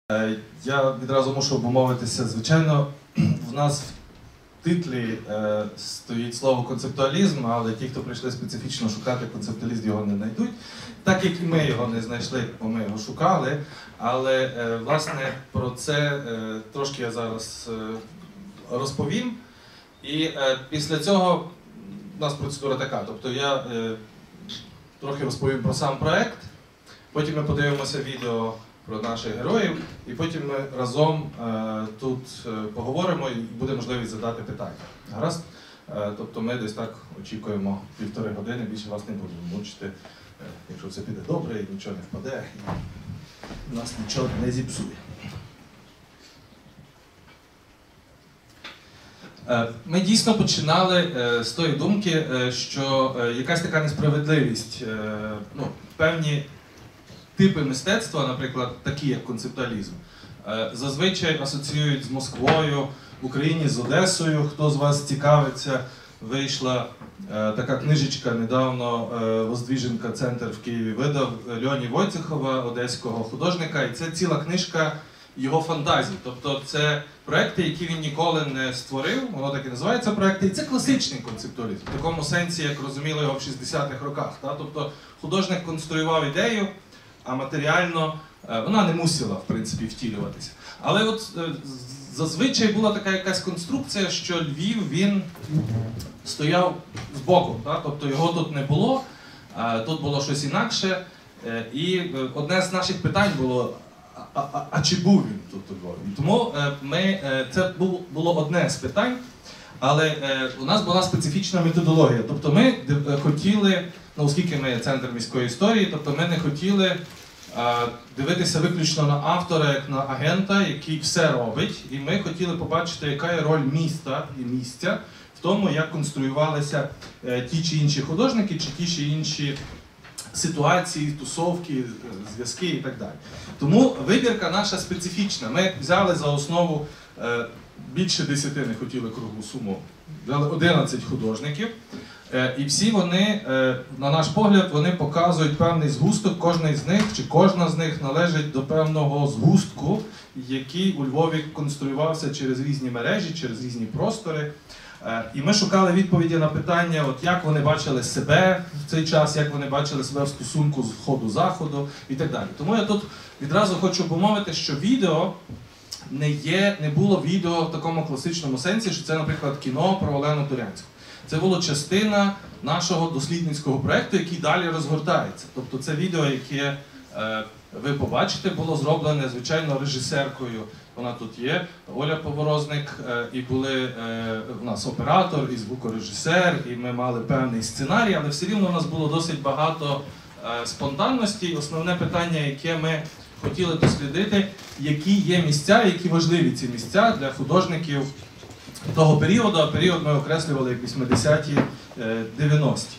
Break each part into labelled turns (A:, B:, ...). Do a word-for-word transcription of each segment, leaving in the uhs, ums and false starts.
A: Я відразу мушу обумовитися. Звичайно, в нас в титлі е, стоїть слово концептуалізм, але ті, хто прийшли специфічно шукати концептуалізм, його не знайдуть. Так як і ми його не знайшли, бо ми його шукали. Але, е, власне, про це е, трошки я зараз е, розповім. І е, після цього у нас процедура така. Тобто я е, трохи розповім про сам проект, потім ми подивимося відео про наших героїв, і потім ми разом е, тут е, поговоримо і буде можливість задати питання. Гаразд? Е, тобто ми десь так очікуємо півтори години, більше вас не будемо мучити, е, якщо все піде добре і нічого не впаде, і нас нічого не зіпсує. Е, ми дійсно починали е, з тої думки, е, що е, якась така несправедливість, е, ну, певні типи мистецтва, наприклад, такі як концептуалізм, зазвичай асоціюють з Москвою, в Україні з Одесою. Хто з вас цікавиться, вийшла така книжечка недавно, Воздвіженка Центр в Києві видав, Льоні Войцехова, одеського художника, і це ціла книжка його фантазій. Тобто це проекти, які він ніколи не створив, воно так і називається проекти, і це класичний концептуалізм, в такому сенсі, як розуміли його в шістдесятих роках. Тобто художник конструював ідею, а матеріально вона не мусила, в принципі, втілюватися. Але от зазвичай була така якась конструкція, що Львів, він стояв збоку, так? Тобто його тут не було, тут було щось інакше. І одне з наших питань було, а, а, а чи був він тут у Львові? Тому ми, це було одне з питань, але у нас була специфічна методологія. Тобто ми хотіли, ну, оскільки ми центр міської історії, тобто ми не хотіли а, дивитися виключно на автора, як на агента, який все робить, і ми хотіли побачити, яка є роль міста і місця в тому, як конструювалися е, ті чи інші художники, чи ті чи інші ситуації, тусовки, зв'язки і так далі. Тому вибірка наша специфічна. Ми взяли за основу е, більше десяти, не хотіли круглу суму, взяли одинадцять художників. І всі вони, на наш погляд, вони показують певний згусток, кожен з них, чи кожна з них належить до певного згустку, який у Львові конструювався через різні мережі, через різні простори. І ми шукали відповіді на питання, от як вони бачили себе в цей час, як вони бачили себе в стосунку з Сходу-Заходу і так далі. Тому я тут відразу хочу помовити, що відео не є, не було відео в такому класичному сенсі, що це, наприклад, кіно про Олену Турянську. Це була частина нашого дослідницького проєкту, який далі розгортається. Тобто це відео, яке е, ви побачите, було зроблене, звичайно, режисеркою. Вона тут є, Оля Поворозник, е, і були е, у нас оператор і звукорежисер, і ми мали певний сценарій, але все рівно у нас було досить багато е, спонтанності. Основне питання, яке ми хотіли дослідити, які є місця, які важливі ці місця для художників того періоду, а період ми окреслювали як вісімдесяті дев'яності.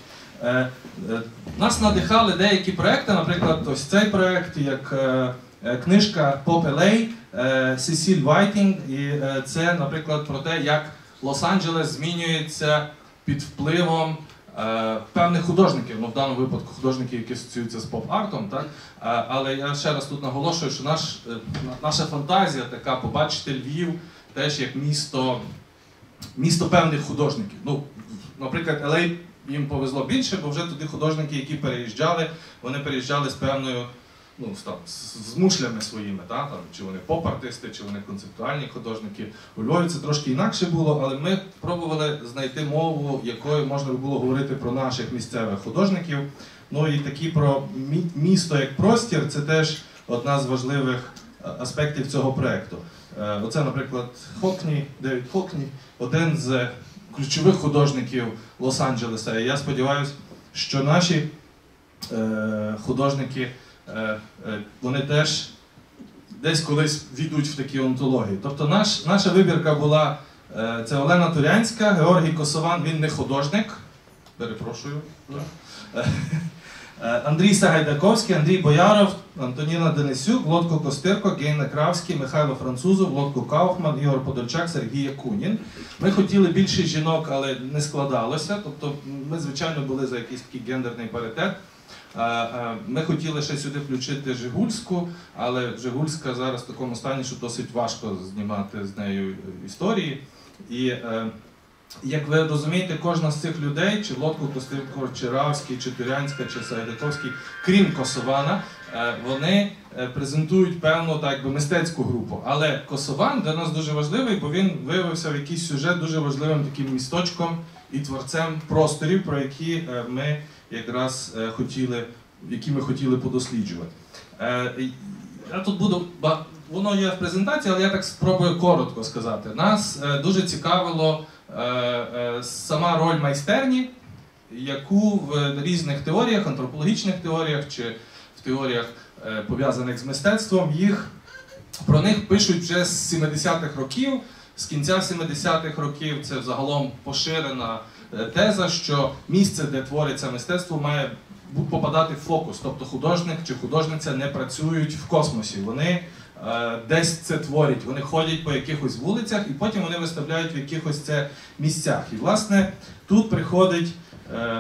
A: Нас надихали деякі проекти, наприклад, ось цей проект, як книжка Pop ел ей Сесіль Вайтінг, і це, наприклад, про те, як Лос-Анджелес змінюється під впливом певних художників, ну в даному випадку художників, які асоціюються з поп-артом, так? Але я ще раз тут наголошую, що наш, наша фантазія така побачити Львів теж як місто, місто певних художників. Ну, наприклад, ел ей їм повезло більше, бо вже туди художники, які переїжджали, вони переїжджали з певною, ну, там, з мушлями своїми, так? Там, чи вони поп-артисти, чи вони концептуальні художники. У Львові це трошки інакше було, але ми пробували знайти мову, якою можна було говорити про наших місцевих художників. Ну і такі про місто як простір, це теж одна з важливих аспектів цього проєкту. Оце, наприклад, Хокні, Девід Хокні, один з ключових художників Лос-Анджелеса. І я сподіваюся, що наші е, художники, е, е, вони теж десь колись війдуть в такі онтології. Тобто наш, наша вибірка була, е, це Олена Турянська, Георгій Косован, він не художник, перепрошую. Андрій Сагайдаковський, Андрій Бояров, Антоніна Денисюк, Володко Костирко, Гейна Кравський, Михайло Французов, Володко Кауфман, Ігор Подольчак, Сергій Якунін. Ми хотіли більше жінок, але не складалося. Тобто ми, звичайно, були за якийсь такий гендерний паритет. Ми хотіли ще сюди включити Жигульську, але Жигульська зараз в такому стані, що досить важко знімати з нею історії. І, як ви розумієте, кожна з цих людей, чи Лодко, Костенко, чи Равський, чи Турянська, чи Сайдатовський, крім Косована, вони презентують певну так би мистецьку групу. Але Косован для нас дуже важливий, бо він виявився в якийсь сюжет дуже важливим таким місточком і творцем просторів, про які ми якраз хотіли, які ми хотіли подосліджувати. Я тут буду, воно є в презентації, але я так спробую коротко сказати. Нас дуже цікавило сама роль майстерні, яку в різних теоріях, антропологічних теоріях чи в теоріях, пов'язаних з мистецтвом, їх, про них пишуть вже з сімдесятих років. З кінця сімдесятих років це загалом поширена теза, що місце, де твориться мистецтво, має попадати в фокус. Тобто художник чи художниця не працюють в космосі. Вони е, десь це творять, вони ходять по якихось вулицях і потім вони виставляють в якихось це місцях. І, власне, тут приходить, е,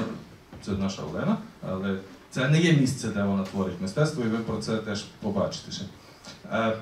A: це наша Олена, але це не є місце, де вона творить мистецтво, і ви про це теж побачите ще. Е,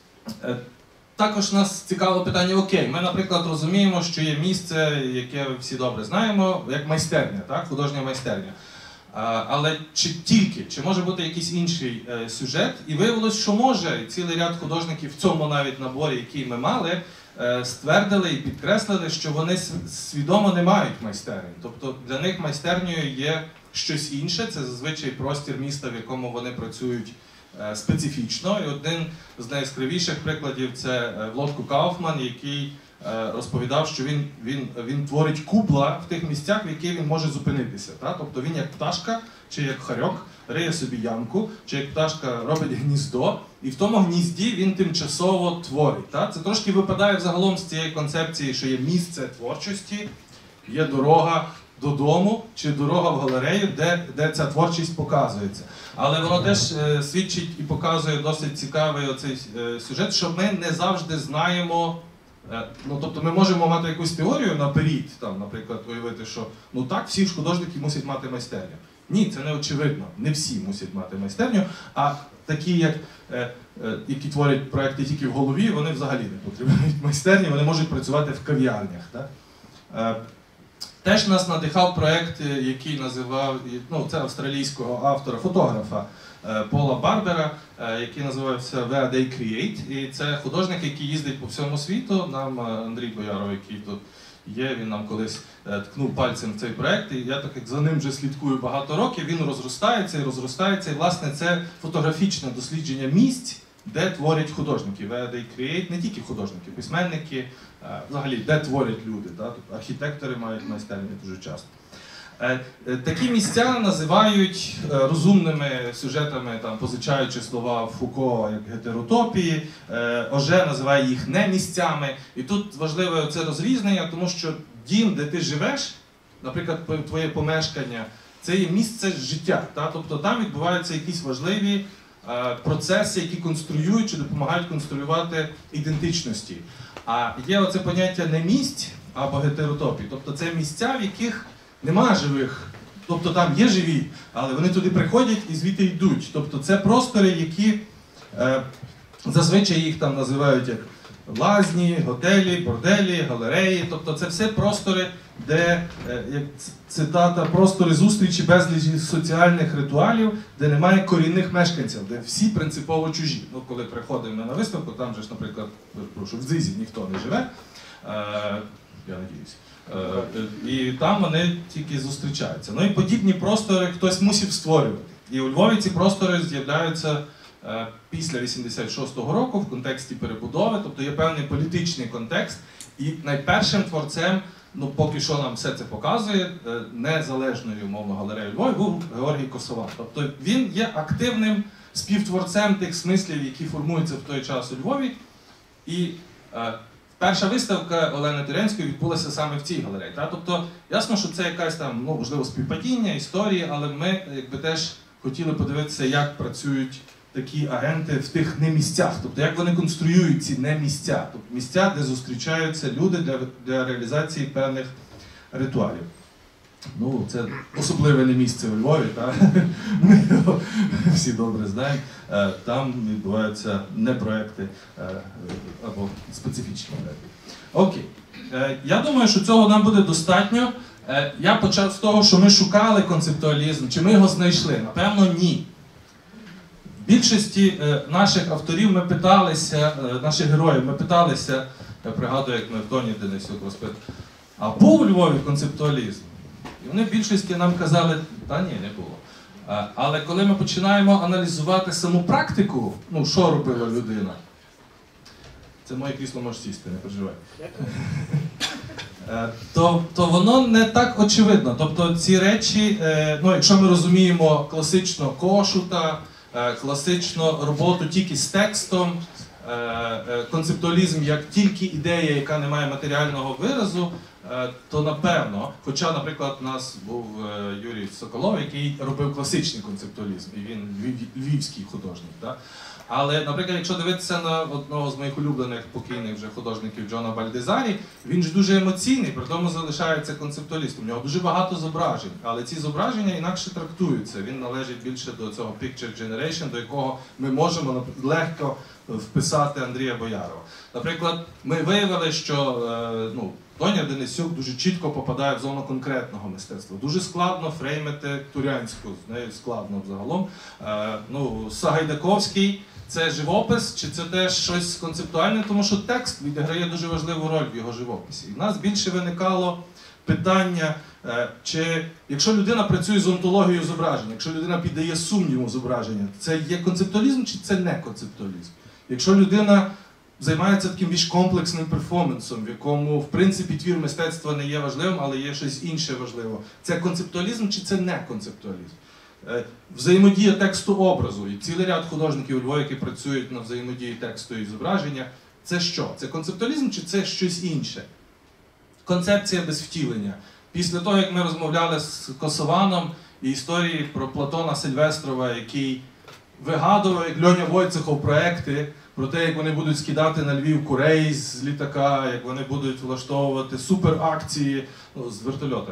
A: е, Також нас цікавило питання, окей, ми, наприклад, розуміємо, що є місце, яке всі добре знаємо, як майстерня, так? Художня майстерня. А, але чи тільки, чи може бути якийсь інший е, сюжет? І виявилось, що може. І цілий ряд художників в цьому навіть наборі, який ми мали, е, ствердили і підкреслили, що вони свідомо не мають майстерень. Тобто для них майстернею є щось інше, це зазвичай простір міста, в якому вони працюють специфічно. І один з найяскравіших прикладів – це Лодко Кауфман, який розповідав, що він, він, він творить кубла в тих місцях, в яких він може зупинитися. Та? Тобто він як пташка, чи як хорьок, риє собі ямку, чи як пташка робить гніздо, і в тому гнізді він тимчасово творить. Та? Це трошки випадає взагалом з цієї концепції, що є місце творчості, є дорога додому чи дорога в галерею, де, де ця творчість показується. Але воно теж е, свідчить і показує досить цікавий оцей е, сюжет, що ми не завжди знаємо, е, ну тобто ми можемо мати якусь теорію наперед, там, наприклад, уявити, що ну так, всі ж художники мусять мати майстерню. Ні, це не очевидно, не всі мусять мати майстерню, а такі, як, е, е, які творять проекти тільки в голові, вони взагалі не потребують майстерні, вони можуть працювати в кав'ярнях. Так? Е, Теж нас надихав проєкт, який називав, ну це австралійського автора, фотографа Пола Барбера, який називався Where They Create. І це художник, який їздить по всьому світу. Нам Андрій Бояров, який тут є, він нам колись ткнув пальцем в цей проєкт. І я так як за ним вже слідкую багато років, він розростається і розростається. І власне це фотографічне дослідження місць, де творять художники, where they create, не тільки художники, письменники, взагалі, де творять люди. Так? Архітектори мають майстерні дуже часто. Такі місця називають розумними сюжетами, там, позичаючи слова Фуко як гетеротопії, Оже називає їх не місцями. І тут важливе це розрізнення, тому що дім, де ти живеш, наприклад, твоє помешкання, це є місце життя. Так? Тобто там відбуваються якісь важливі процеси, які конструюють чи допомагають конструювати ідентичності. А є оце поняття не місць або гетеротопії. Тобто це місця, в яких немає живих. Тобто там є живі, але вони туди приходять і звідти йдуть. Тобто це простори, які е, зазвичай їх там називають як лазні, готелі, борделі, галереї. Тобто це все простори, де, е, як цитата, простори зустрічі безлічі соціальних ритуалів, де немає корінних мешканців, де всі принципово чужі. Ну, коли приходимо на виставку, там же ж, наприклад, прошу, в Дзизі ніхто не живе, е, я надіюсь. І там вони тільки зустрічаються. Ну і подібні простори хтось мусив створювати. І у Львові ці простори з'являються після вісімдесят шостого року в контексті перебудови, тобто є певний політичний контекст. І найпершим творцем, ну поки що нам все це показує, незалежною, умовно, галереєю Львові був Георгій Косован. Тобто він є активним співтворцем тих смислів, які формуються в той час у Львові. І перша виставка Олени Турянської відбулася саме в цій галереї. Та? Тобто, ясно, що це якась там, ну, можливо, співпадіння, історії, але ми якби теж хотіли подивитися, як працюють такі агенти в тих немісцях. Тобто, як вони конструюють ці немісця. Тобто, місця, де зустрічаються люди для, для реалізації певних ритуалів. Ну, це особливе не місце у Львові, так? Ми його всі добре знаємо. Там відбуваються не проекти або специфічні проекти. Окей. Я думаю, що цього нам буде достатньо. Я почав з того, що ми шукали концептуалізм, чи ми його знайшли? Напевно, ні. В більшості наших авторів ми питалися, наших героїв ми питалися, я пригадую, як ми в Тоні Денисюк розпитували, а був у Львові концептуалізм? І вони в більшості нам казали, та ні, не було. Але коли ми починаємо аналізувати саму практику, ну, що робила людина, це моє крісло може сісти, не переживай. То, то воно не так очевидно. Тобто ці речі, ну, якщо ми розуміємо класично Кошута, класично роботу тільки з текстом, концептуалізм як тільки ідея, яка не має матеріального виразу, то напевно, хоча, наприклад, у нас був Юрій Соколов, який робив класичний концептуалізм, і він львівський художник. Так? Але, наприклад, якщо дивитися на одного з моїх улюблених покійних вже художників Джона Бальдезарі, він ж дуже емоційний, при тому залишається концептуалістом. У нього дуже багато зображень, але ці зображення інакше трактуються. Він належить більше до цього Picture Generation, до якого ми можемо легко вписати Андрія Боярова. Наприклад, ми виявили, що ну, Тоня Денисюк дуже чітко попадає в зону конкретного мистецтва. Дуже складно фреймити Турянську, з нею складно взагалом. Ну, Сагайдаковський – це живопис, чи це теж щось концептуальне, тому що текст відіграє дуже важливу роль в його живописі. І в нас більше виникало питання, чи якщо людина працює з онтологією зображення, якщо людина піддає сумніву зображення, це є концептуалізм чи це не концептуалізм? Якщо людина займається таким більш комплексним перформансом, в якому, в принципі, твір мистецтва не є важливим, але є щось інше важливе. Це концептуалізм чи це не концептуалізм? Взаємодія тексту-образу. І цілий ряд художників у Львові, які працюють на взаємодії тексту і зображення. Це що? Це концептуалізм чи це щось інше? Концепція без втілення. Після того, як ми розмовляли з Косованом і історії про Платона Сильвестрова, який вигадував, як Льоня Войцехов, проекти про те, як вони будуть скидати на Львівку рейс з літака, як вони будуть влаштовувати суперакції, ну, з вертольота.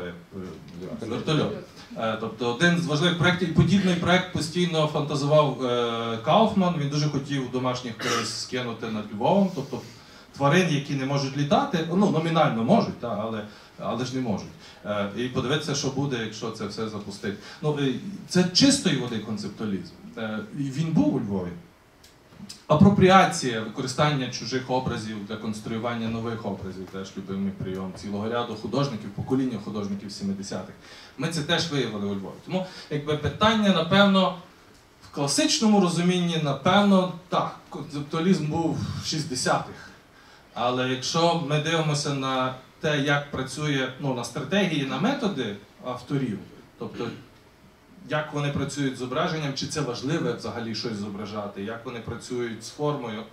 A: З вертольота. Тобто один з важливих проєктів, і подібний проєкт постійно фантазував Кауфман, він дуже хотів домашніх рейс скинути над Львовом, тобто тварин, які не можуть літати, ну, номінально можуть, та, але, але ж не можуть. І подивитися, що буде, якщо це все запустить. Ну, це чистої води концептуалізм. Він був у Львові. Апропріація, використання чужих образів для конструювання нових образів, теж любимий прийом цілого ряду художників, покоління художників сімдесятих. Ми це теж виявили у Львові. Тому, якби питання, напевно, в класичному розумінні, напевно, так, концептуалізм був в шістдесятих. Але якщо ми дивимося на те, як працює, ну, на стратегії, на методи авторів, тобто як вони працюють з зображенням, чи це важливо взагалі щось зображати, як вони працюють з формою,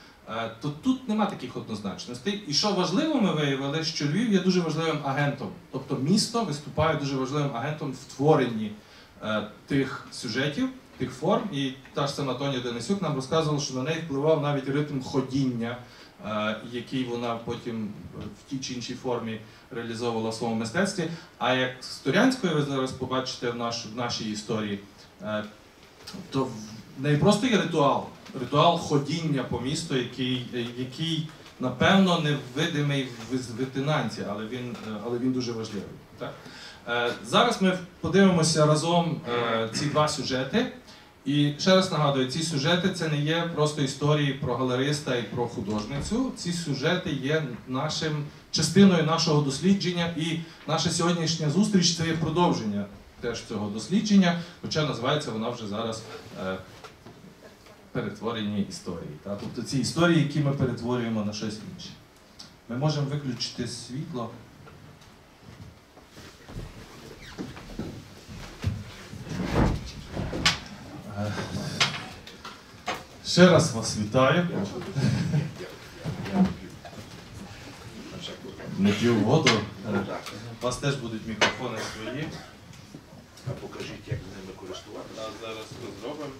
A: то тут нема таких однозначностей. І що важливо, ми виявили, що Львів є дуже важливим агентом. Тобто місто виступає дуже важливим агентом в творенні тих сюжетів, тих форм. І та ж сама Тоня Денисюк нам розказувала, що на неї впливав навіть ритм ходіння, який вона потім в тій чи іншій формі реалізовувала в своєму мистецтві. А як з Турянською ви зараз побачите в, наш, в нашій історії, то в неї просто є ритуал. Ритуал ходіння по місту, який, який напевно, не видимий в витинанці, але він, але він дуже важливий. Так? Зараз ми подивимося разом ці два сюжети. І ще раз нагадую, ці сюжети – це не є просто історії про галериста і про художницю. Ці сюжети є нашим, частиною нашого дослідження, і наша сьогоднішня зустріч – це є продовження теж цього дослідження, хоча називається вона вже зараз е, перетворені історії. Та? Тобто ці історії, які ми перетворюємо на щось інше. Ми можемо виключити світло. Ще раз вас вітаю. Не п'ю воду. У вас теж будуть мікрофони свої.
B: А покажіть, як ними користуватися.
A: Зараз ми зробимо.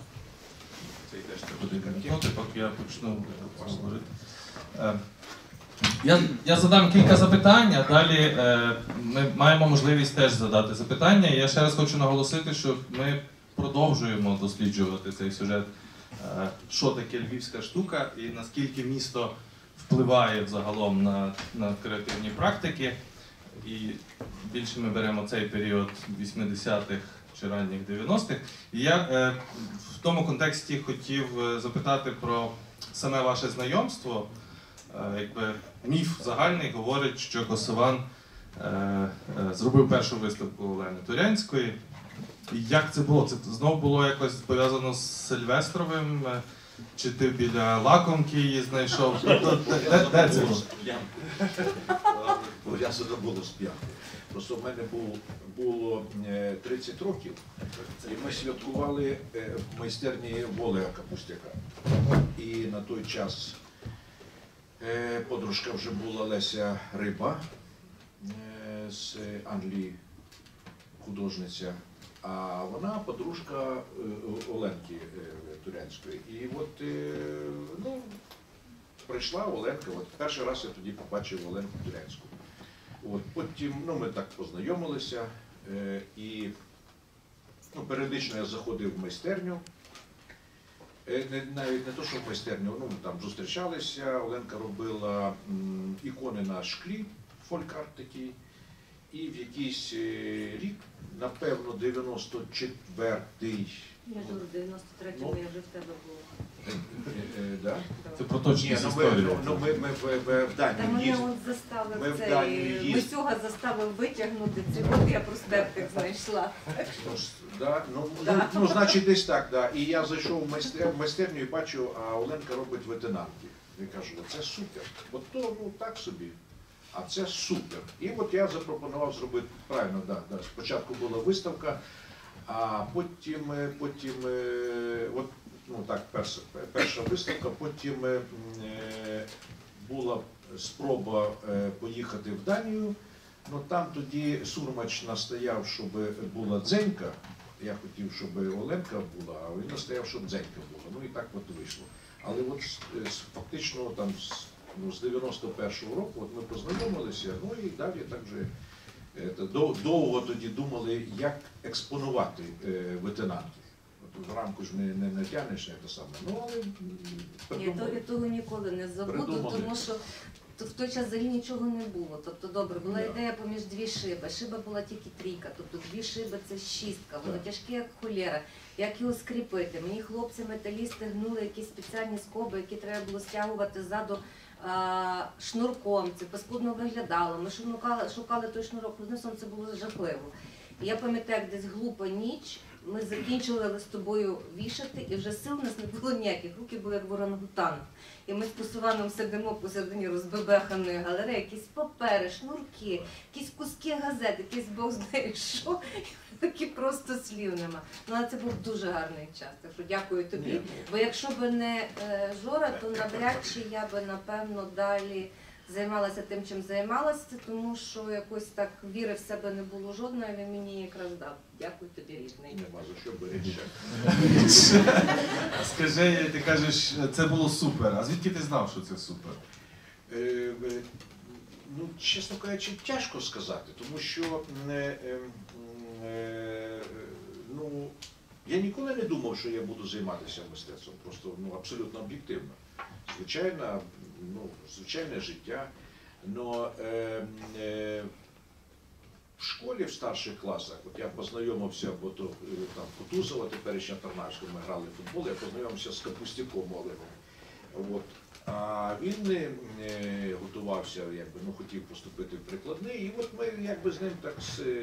A: Це йдеш буде картинки, поки я почну говорити. Я, я задам кілька запитань, а далі е, ми маємо можливість теж задати запитання. І я ще раз хочу наголосити, що ми продовжуємо досліджувати цей сюжет, е, що таке львівська штука і наскільки місто впливає взагалом на, на креативні практики. І більше ми беремо цей період вісімдесятих чи ранніх дев'яностих. І я е, в тому контексті хотів е, запитати про саме ваше знайомство. Е, якби міф загальний говорить, що Косован е, е, зробив першу виставку Олени Турянської. І як це було? Це знову було якось пов'язано з Сильвестровим? Е, чи ти біля лакомки її знайшов? Де, де, де це було?
B: Я задобуло з п'янки. Просто в мене був, було е, тридцять років, і ми святкували е, в майстерні Олега Капустяка. І на той час е, подружка вже була Леся Риба е, з Англії, художниця, а вона подружка е, Оленки е, Турянської. І от, е, ну, прийшла Оленка, от перший раз я тоді побачив Оленку Турянську. От, потім ну, ми так познайомилися, е, і ну, періодично я заходив в майстерню, е, не, навіть не то, що в майстерню, ну, там зустрічалися, Оленка робила м, ікони на шклі, фолькарт такий, і в якийсь е, рік, напевно, дев'яносто четвертий.
C: Я ж в дев'яносто третьому я вже в тебе була.
B: Е, е, да?
A: Це про точність
B: Ні, ну, ми,
A: історії.
B: ну, ми, ми в, в, в
C: Та
B: Данію
C: мене
B: їздили.
C: от заставив
B: Ми в
C: цей,
B: Данію їздили.
C: Мисюга заставив витягнути це, от я проспектик знайшла.
B: Ну, ж, да, ну,
C: Да.
B: ну, ну, значить, десь так, да. І я зайшов в майстер, в майстерню і бачу, а Оленка робить ветенанки. Я кажу, це супер. От то, ну, так собі. А це супер. І от я запропонував зробити, правильно, да, да. Спочатку була виставка, а потім, е, потім е, от, ну так, перша, перша виставка, потім е, була спроба е, поїхати в Данію. Ну там тоді Сурмач настояв, щоб була Дзенька. Я хотів, щоб Оленка була, а він настояв, щоб Дзенька була. Ну і так от вийшло. Але от з- з- фактично там з, ну, з дев'яносто першого року от ми познайомилися, ну і далі так же е, та, дов- довго тоді думали, як експонувати е, ветенанки. От в рамку ж не, не натягнеш, не те саме. Ну але м,
C: Я того,
B: придумали.
C: того ніколи не забуду,
B: Придумали.
C: тому що то в той час взагалі нічого не було. Тобто, добре, була
B: Да.
C: ідея поміж дві шиби. Шиба була тільки трійка, тобто дві шиби це шістка, воно
B: Так.
C: тяжке, як холєра. Як його скріпити? Мені хлопці-металісти гнули якісь спеціальні скоби, які треба було стягувати ззаду а, шнурком. Це паскудно виглядало. Ми шукали, шукали той шнурок, одним словом, це було жахливо. І я пам'ятаю, як десь глупа ніч, ми закінчили з тобою вішати, і вже сил у нас не було ніяких, руки були як в орангутана. І ми з Косованом сидимо посередині розбебеханої галереї, якісь папери, шнурки, якісь куски газет, якийсь бог знає що, і такі просто слів нема. Ну, але це був дуже гарний час, так що дякую тобі.
B: Ні,
C: Бо якщо б не е, Жора, то навряд чи я би, напевно, далі займалася тим, чим займалася, тому що якось так віри в себе не було жодної, він мені якраз дав. Дякую тобі, рідний.
B: Нема за що беречся.
A: Скажи, ти кажеш, це було супер. А звідки ти знав, що це супер?
B: Е, е, Ну, чесно кажучи, тяжко сказати, тому що е, е, е, ну, я ніколи не думав, що я буду займатися мистецтвом, просто ну, абсолютно об'єктивно. Звичайно, ну, звичайне життя. Но е, е, в школі в старших класах, от я познайомився, бо то е, там Кутузова, теперішня Тарнавська, ми грали в футбол, я познайомився з Капустяком Олегом. От. А він е, готувався, якби, ну, хотів поступити в прикладний, і от ми якби з ним так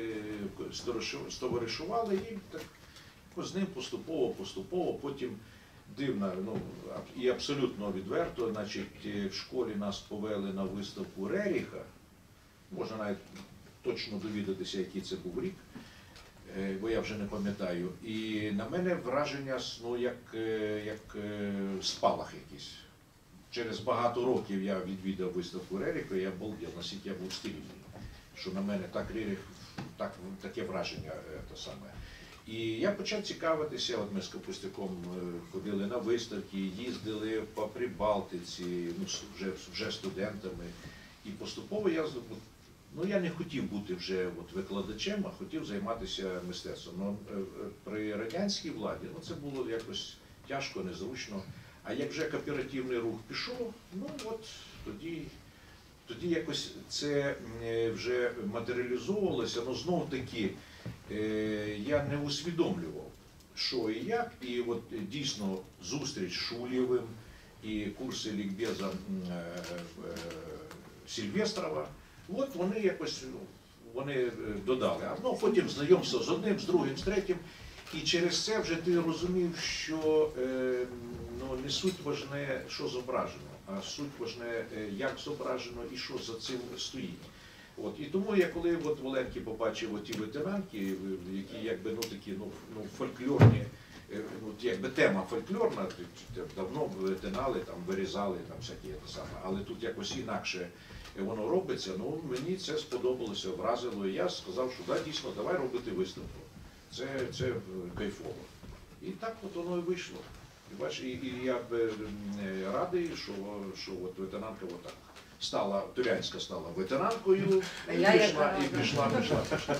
B: стоваришували, і так ну, з ним поступово, поступово, потім дивно, ну, і абсолютно відверто, значить, в школі нас повели на виставку Реріха, можна навіть точно довідатися, який це був рік, е, бо я вже не пам'ятаю, і на мене враження, ну, як, е, як е, спалах якийсь. Через багато років я відвідав виставку Реріха, і я обалдів, наскільки я був стильний, що на мене так Реріх, так, таке враження е, те саме. І я почав цікавитися, от ми з Капустяком е, ходили на виставки, їздили по Прибалтиці, ну, с- вже, вже студентами. І поступово я, з- ну, я не хотів бути вже от викладачем, а хотів займатися мистецтвом. Ну, е, е, при радянській владі ну, це було якось тяжко, незручно. А як вже кооперативний рух пішов, ну от тоді, тоді якось це е, вже матеріалізовувалося, але знов таки е, я не усвідомлював, що і як. І от е, дійсно зустріч з Шулєвим і курси лікбеза м, е, е, Сильвестрова, от вони якось ну, вони е, додали. А ну, потім знайомство з одним, з другим, з третім. І через це вже ти розумів, що е, ну, не суть важне, що зображено, а суть важне, е, як зображено і що за цим стоїть. От, і тому я коли от в Оленки побачив оті ветеранки, е, які якби ну такі ну, ну фольклорні, е, ну, якби тема фольклорна, т- т- давно витинали, там вирізали там всякі те саме, але тут якось інакше воно робиться. Ну мені це сподобалося, вразило. І я сказав, що да, дійсно, давай робити виставку. Це, це е, кайфово. І так от воно і вийшло. І, бач, і, і я б е, радий, що, що от ветеранка отак стала, Турянська стала ветеранкою,
C: А
B: і
C: я
B: пішла,
C: яка
B: і
C: рада.
B: пішла, пішла, пішла.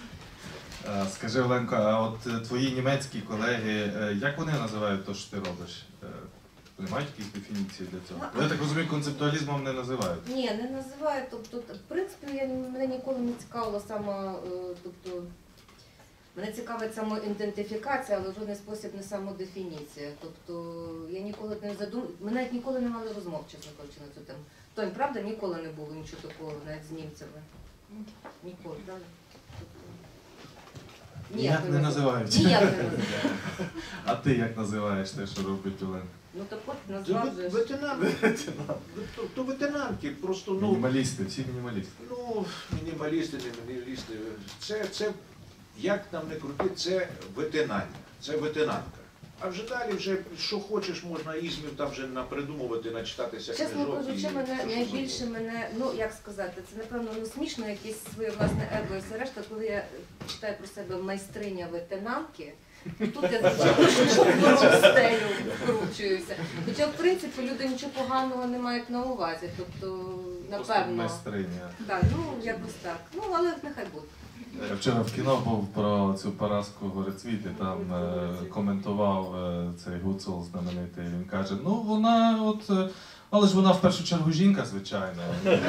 A: Е, Скажи, Оленко, а от е, твої німецькі колеги, е, як вони називають те, що ти робиш? Е, Вони мають якісь дефініції для цього?
C: Ну,
A: Я так розумію, концептуалізмом не називають.
C: Ні, не називаю. Тобто, в принципі, я, мене ніколи не цікавила сама, е, тобто, мене цікавить самоідентифікація, але в жодний спосіб не самодефініція. Тобто, я ніколи не задум... Ми навіть ніколи не мали розмов, чесно кажучи, на цю тему. Тонь, правда, ніколи не було нічого такого, навіть з німцями? Ніколи, правда? Тобто...
A: Ніяк не називають.
C: Ніяк не називають.
A: А ти як називаєш те, що робить Оленка?
C: Ну так от
B: То
C: назвав же
B: ве-
C: ж.
B: ветеранки, то, то ветеранки, просто ну.
A: Мінімалісти, всі мінімалісти.
B: Ну, мінімалісти, не мінімалісти. Це, це, як нам не крути, це ветенання, це ветенанка. А вже далі, вже, що хочеш, можна ізмів там вже напридумувати, начитатися
C: Чесно
B: книжок.
C: кажучи,
B: і
C: мене
B: все, що
C: найбільше
B: завгодно.
C: мене, ну як сказати, це напевно ну, смішно, якесь своє власне его і все решта, коли я читаю про себе майстриня ветенанки, тут я звичайно стелю вкручуюся. Хоча в принципі люди нічого поганого не мають на увазі, тобто
A: Просто
C: напевно.
A: майстриня.
C: Так, ну якось так. Ну але нехай буде.
A: Я вчора в кіно був про цю Параску Горецвіти, там е, коментував е, цей Гуцул знаменитий, він каже, ну вона от, е, але ж вона в першу чергу жінка, звичайно.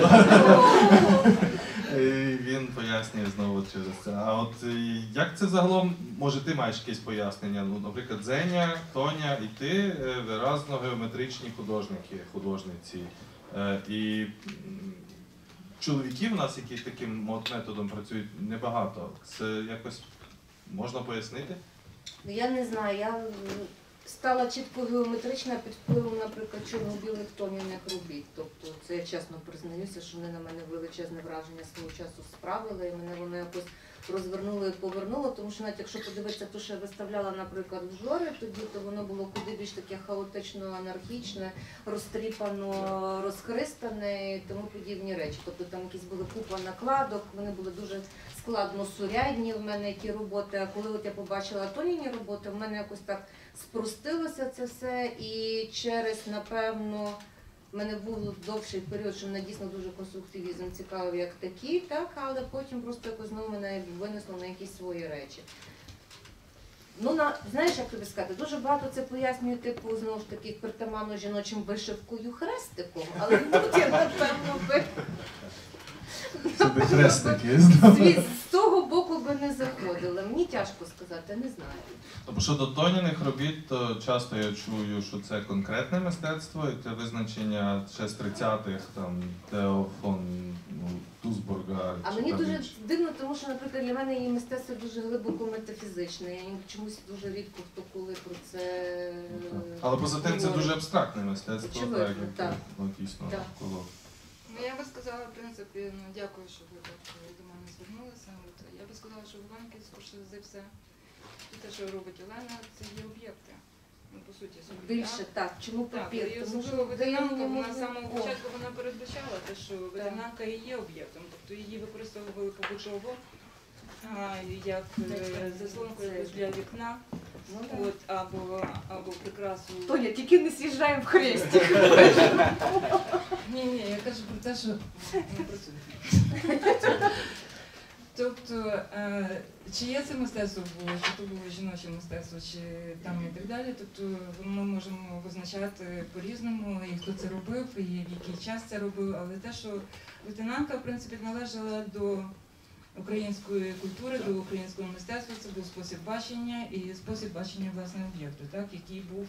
A: І він пояснює знову через це. А от е, як це загалом, може ти маєш якесь пояснення? Ну, наприклад, Зеня, Тоня і ти е, виразно геометричні художники, художниці. Е, І м, чоловіків у нас, які таким от методом працюють, небагато. Це якось можна пояснити?
C: Ну я не знаю, я м, стала чітко геометрична під впливом, наприклад, чорно-білих тонівних робіт. Тобто це я чесно признаюся, що вони на мене величезне враження свого часу справили, і мене воно якось розвернуло і повернуло, тому що навіть якщо подивитися те, що я виставляла, наприклад, в жори, тоді то воно було куди більш таке хаотично, анархічне, розтріпано, розхристане і тому подібні речі. Тобто там якісь були купа накладок, вони були дуже складно сурядні в мене ті роботи. А коли от я побачила тоніні роботи, в мене якось так спростилося це все, і через, напевно, в мене був довший період, що мене дійсно дуже конструктивізм цікавив як такий, так, але потім просто якось знову мене винесло на якісь свої речі. Ну, на, знаєш, як тобі сказати, дуже багато це пояснює, типу, знову ж таки, притаманно жіночим вишивкою хрестиком, але тут я, напевно, би...
A: Собі хрестик є.
C: Звід- з того боку би не заходила. Мені тяжко сказати, не знаю.
A: Тобто щодо тоніних робіт, то часто я чую, що це конкретне мистецтво, і це визначення ще з тридцятих, там, Тео фон ну, Тузбурга.
C: А
A: чи
C: мені
A: там
C: дуже
A: інші.
C: дивно, тому що, наприклад, для мене її мистецтво дуже глибоко метафізичне. Я чомусь дуже рідко хто коли про це.
A: Ну, так. Але поза тим це
C: говорить.
A: дуже абстрактне мистецтво,
C: Очевидно,
A: так, яке,
C: так.
A: ну, дійсно
C: Так.
A: коло.
D: Ну, я би сказала, в принципі, ну, дякую, що ви так до мене звернулися. От, я би сказала, що в Оленки, скоріше за все, те, що робить Олена, це є об'єкти. Ну, по суті, собі.
C: Більше так. Чому
D: Так,
C: папір?
D: і
C: Тому
D: особливо
C: що
D: ветеранка,
C: даємо
D: вона
C: йому-
D: з самого
C: О,
D: початку вона передбачала те, що ветеранка і є об'єктом, тобто її використовували побутово, а, як е, заслонку якусь для вікна,
C: Ну, да.
D: от, або, або прикрасу.
C: Тоня, тільки не з'їжджаємо в хресті.
D: Ні, ні, я кажу про те, що не працює. Тобто, е, чи є це мистецтво було, чи то було жіноче мистецтво, чи там і так далі. Тобто ми можемо визначати по-різному, і хто це робив, і в який час це робив, але те, що витинанка, в принципі, належала до української культури, до українського мистецтва, це був спосіб бачення і спосіб бачення власне об'єкту, так, який був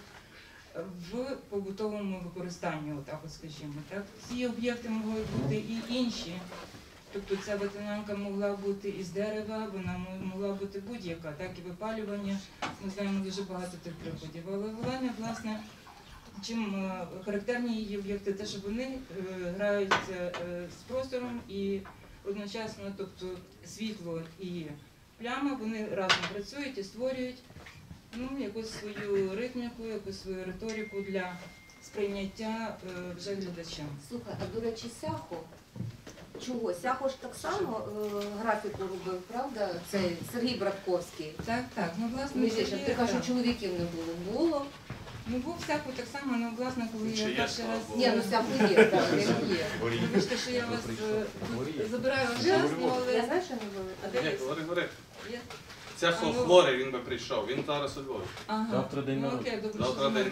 D: в побутовому використанні, отак от скажімо. Так. Ці об'єкти могли бути і інші. Тобто ця витинанка могла бути із дерева, вона могла бути будь-яка, так і випалювання. Ми знаємо дуже багато тих прикладів. Але головне, власне, чим е, характерні її об'єкти, те, що вони е, граються е, з простором і одночасно, тобто світло і пляма, вони разом працюють і створюють ну, якусь свою ритміку, якусь свою риторику для сприйняття е, вже глядача.
C: Слухай, а до речі, Сяхо, чого? Сяхо ж так само е, графіку робив, правда? Цей Сергій Братковський.
D: Так, так. Ну, власне,
C: Між іншим,
D: тоді,
C: ти кажеш,
D: так.
C: що чоловіків не було. Було.
D: Ну, був всяку так само, ну, власне, коли
E: Чи
D: я
E: є,
D: перший
E: слава
D: раз...
E: Богу?
C: Ні, ну Сяхо є, так, він є.
D: Вибачте, що я вас е, тут забираю ваш час, ну,
C: Я
D: але...
C: знаю, що не було.
D: А де
E: Ні,
D: ви?
E: говори, говори.
D: Є?
E: Ця
D: А ну.
E: хворий, він би прийшов. Він зараз у Львові.
D: Ага.
F: Завтра день
D: Ну,
F: народження.
D: окей, добре,
E: Завтра
D: що
E: день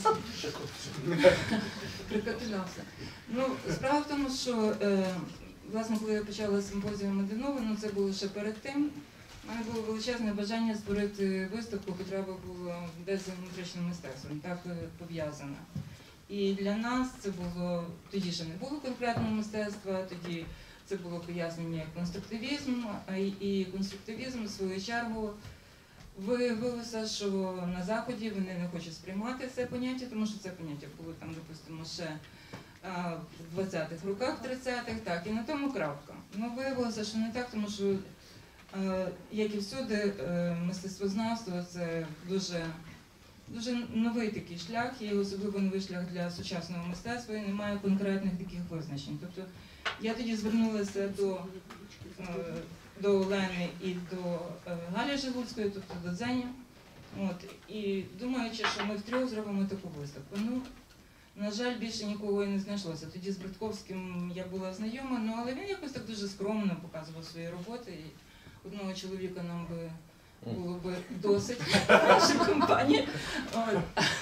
D: знаєте. Прикатилявся. Ну, справа в тому, що, е, власне, коли я почала симпозіум Мадинова, ну це було ще перед тим, у мене було величезне бажання створити виставку, яка би була десь з геометричним мистецтвом, так е, пов'язана. І для нас це було, тоді ще не було конкретного мистецтва, тоді це було пояснення як конструктивізм, а й- і конструктивізм, в свою чергу, виявилося, що на Заході вони не хочуть сприймати це поняття, тому що це поняття було там, допустимо, ще а, в двадцятих роках, тридцятих, так, і на тому крапка. Ну, виявилося, що не так, тому що, е, як і всюди, е, мистецтвознавство – це дуже, дуже новий такий шлях, і особливо новий шлях для сучасного мистецтва, і немає конкретних таких визначень. Тобто я тоді звернулася до, е, до Олени і до е, Галі Жигульської, тобто до Дзені. От, і думаючи, що ми втрьох зробимо таку виставку. Ну, на жаль, більше нікого і не знайшлося. Тоді з Братковським я була знайома, ну, але він якось так дуже скромно показував свої роботи. І одного чоловіка нам би було б досить в нашій компанії. От.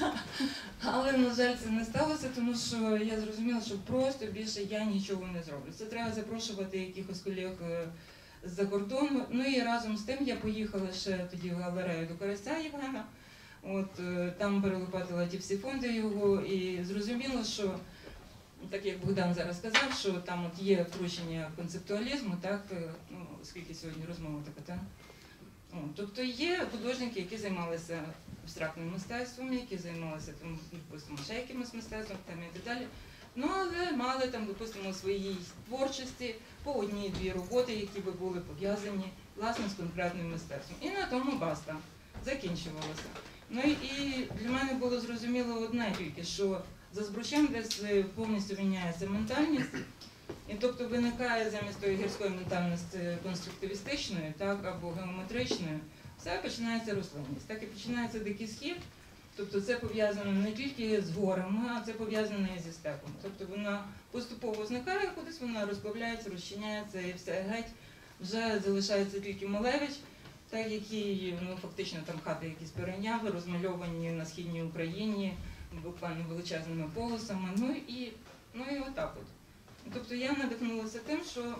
D: Але, на жаль, це не сталося, тому що я зрозуміла, що просто більше я нічого не зроблю. Це треба запрошувати якихось колег е, з-за кордону. Ну і разом з тим я поїхала ще тоді в галерею до Карася Євгена. От, е, там перелопатила ті всі фонди його і зрозуміла, що, так як Богдан зараз сказав, що там от є втручення концептуалізму, так, е, ну, оскільки сьогодні розмова така, так? О, тобто є художники, які займалися абстрактним мистецтвом, які займалися там, допустимо, ще якимось мистецтвом там, і так далі. Ну, але мали там, допустимо, у своїй творчості по одній-дві роботи, які би були пов'язані власне з конкретним мистецтвом. І на тому баста. Закінчувалося. Ну і для мене було зрозуміло одне тільки, що за збручем десь повністю міняється ментальність. І тобто виникає замість тої гірської ментальності конструктивістичної, так, або геометричної, все починається рослинність. Так і починається дикий схід. Тобто це пов'язано не тільки з горами, а це пов'язано і зі степом. Тобто вона поступово зникає, кудись вона розплавляється, розчиняється і все геть. Вже залишається тільки Малевич, так, який ну, фактично там хати якісь перейняли, розмальовані на східній Україні, буквально величезними полосами. Ну і, ну і отак от. Тобто я надихнулася тим, що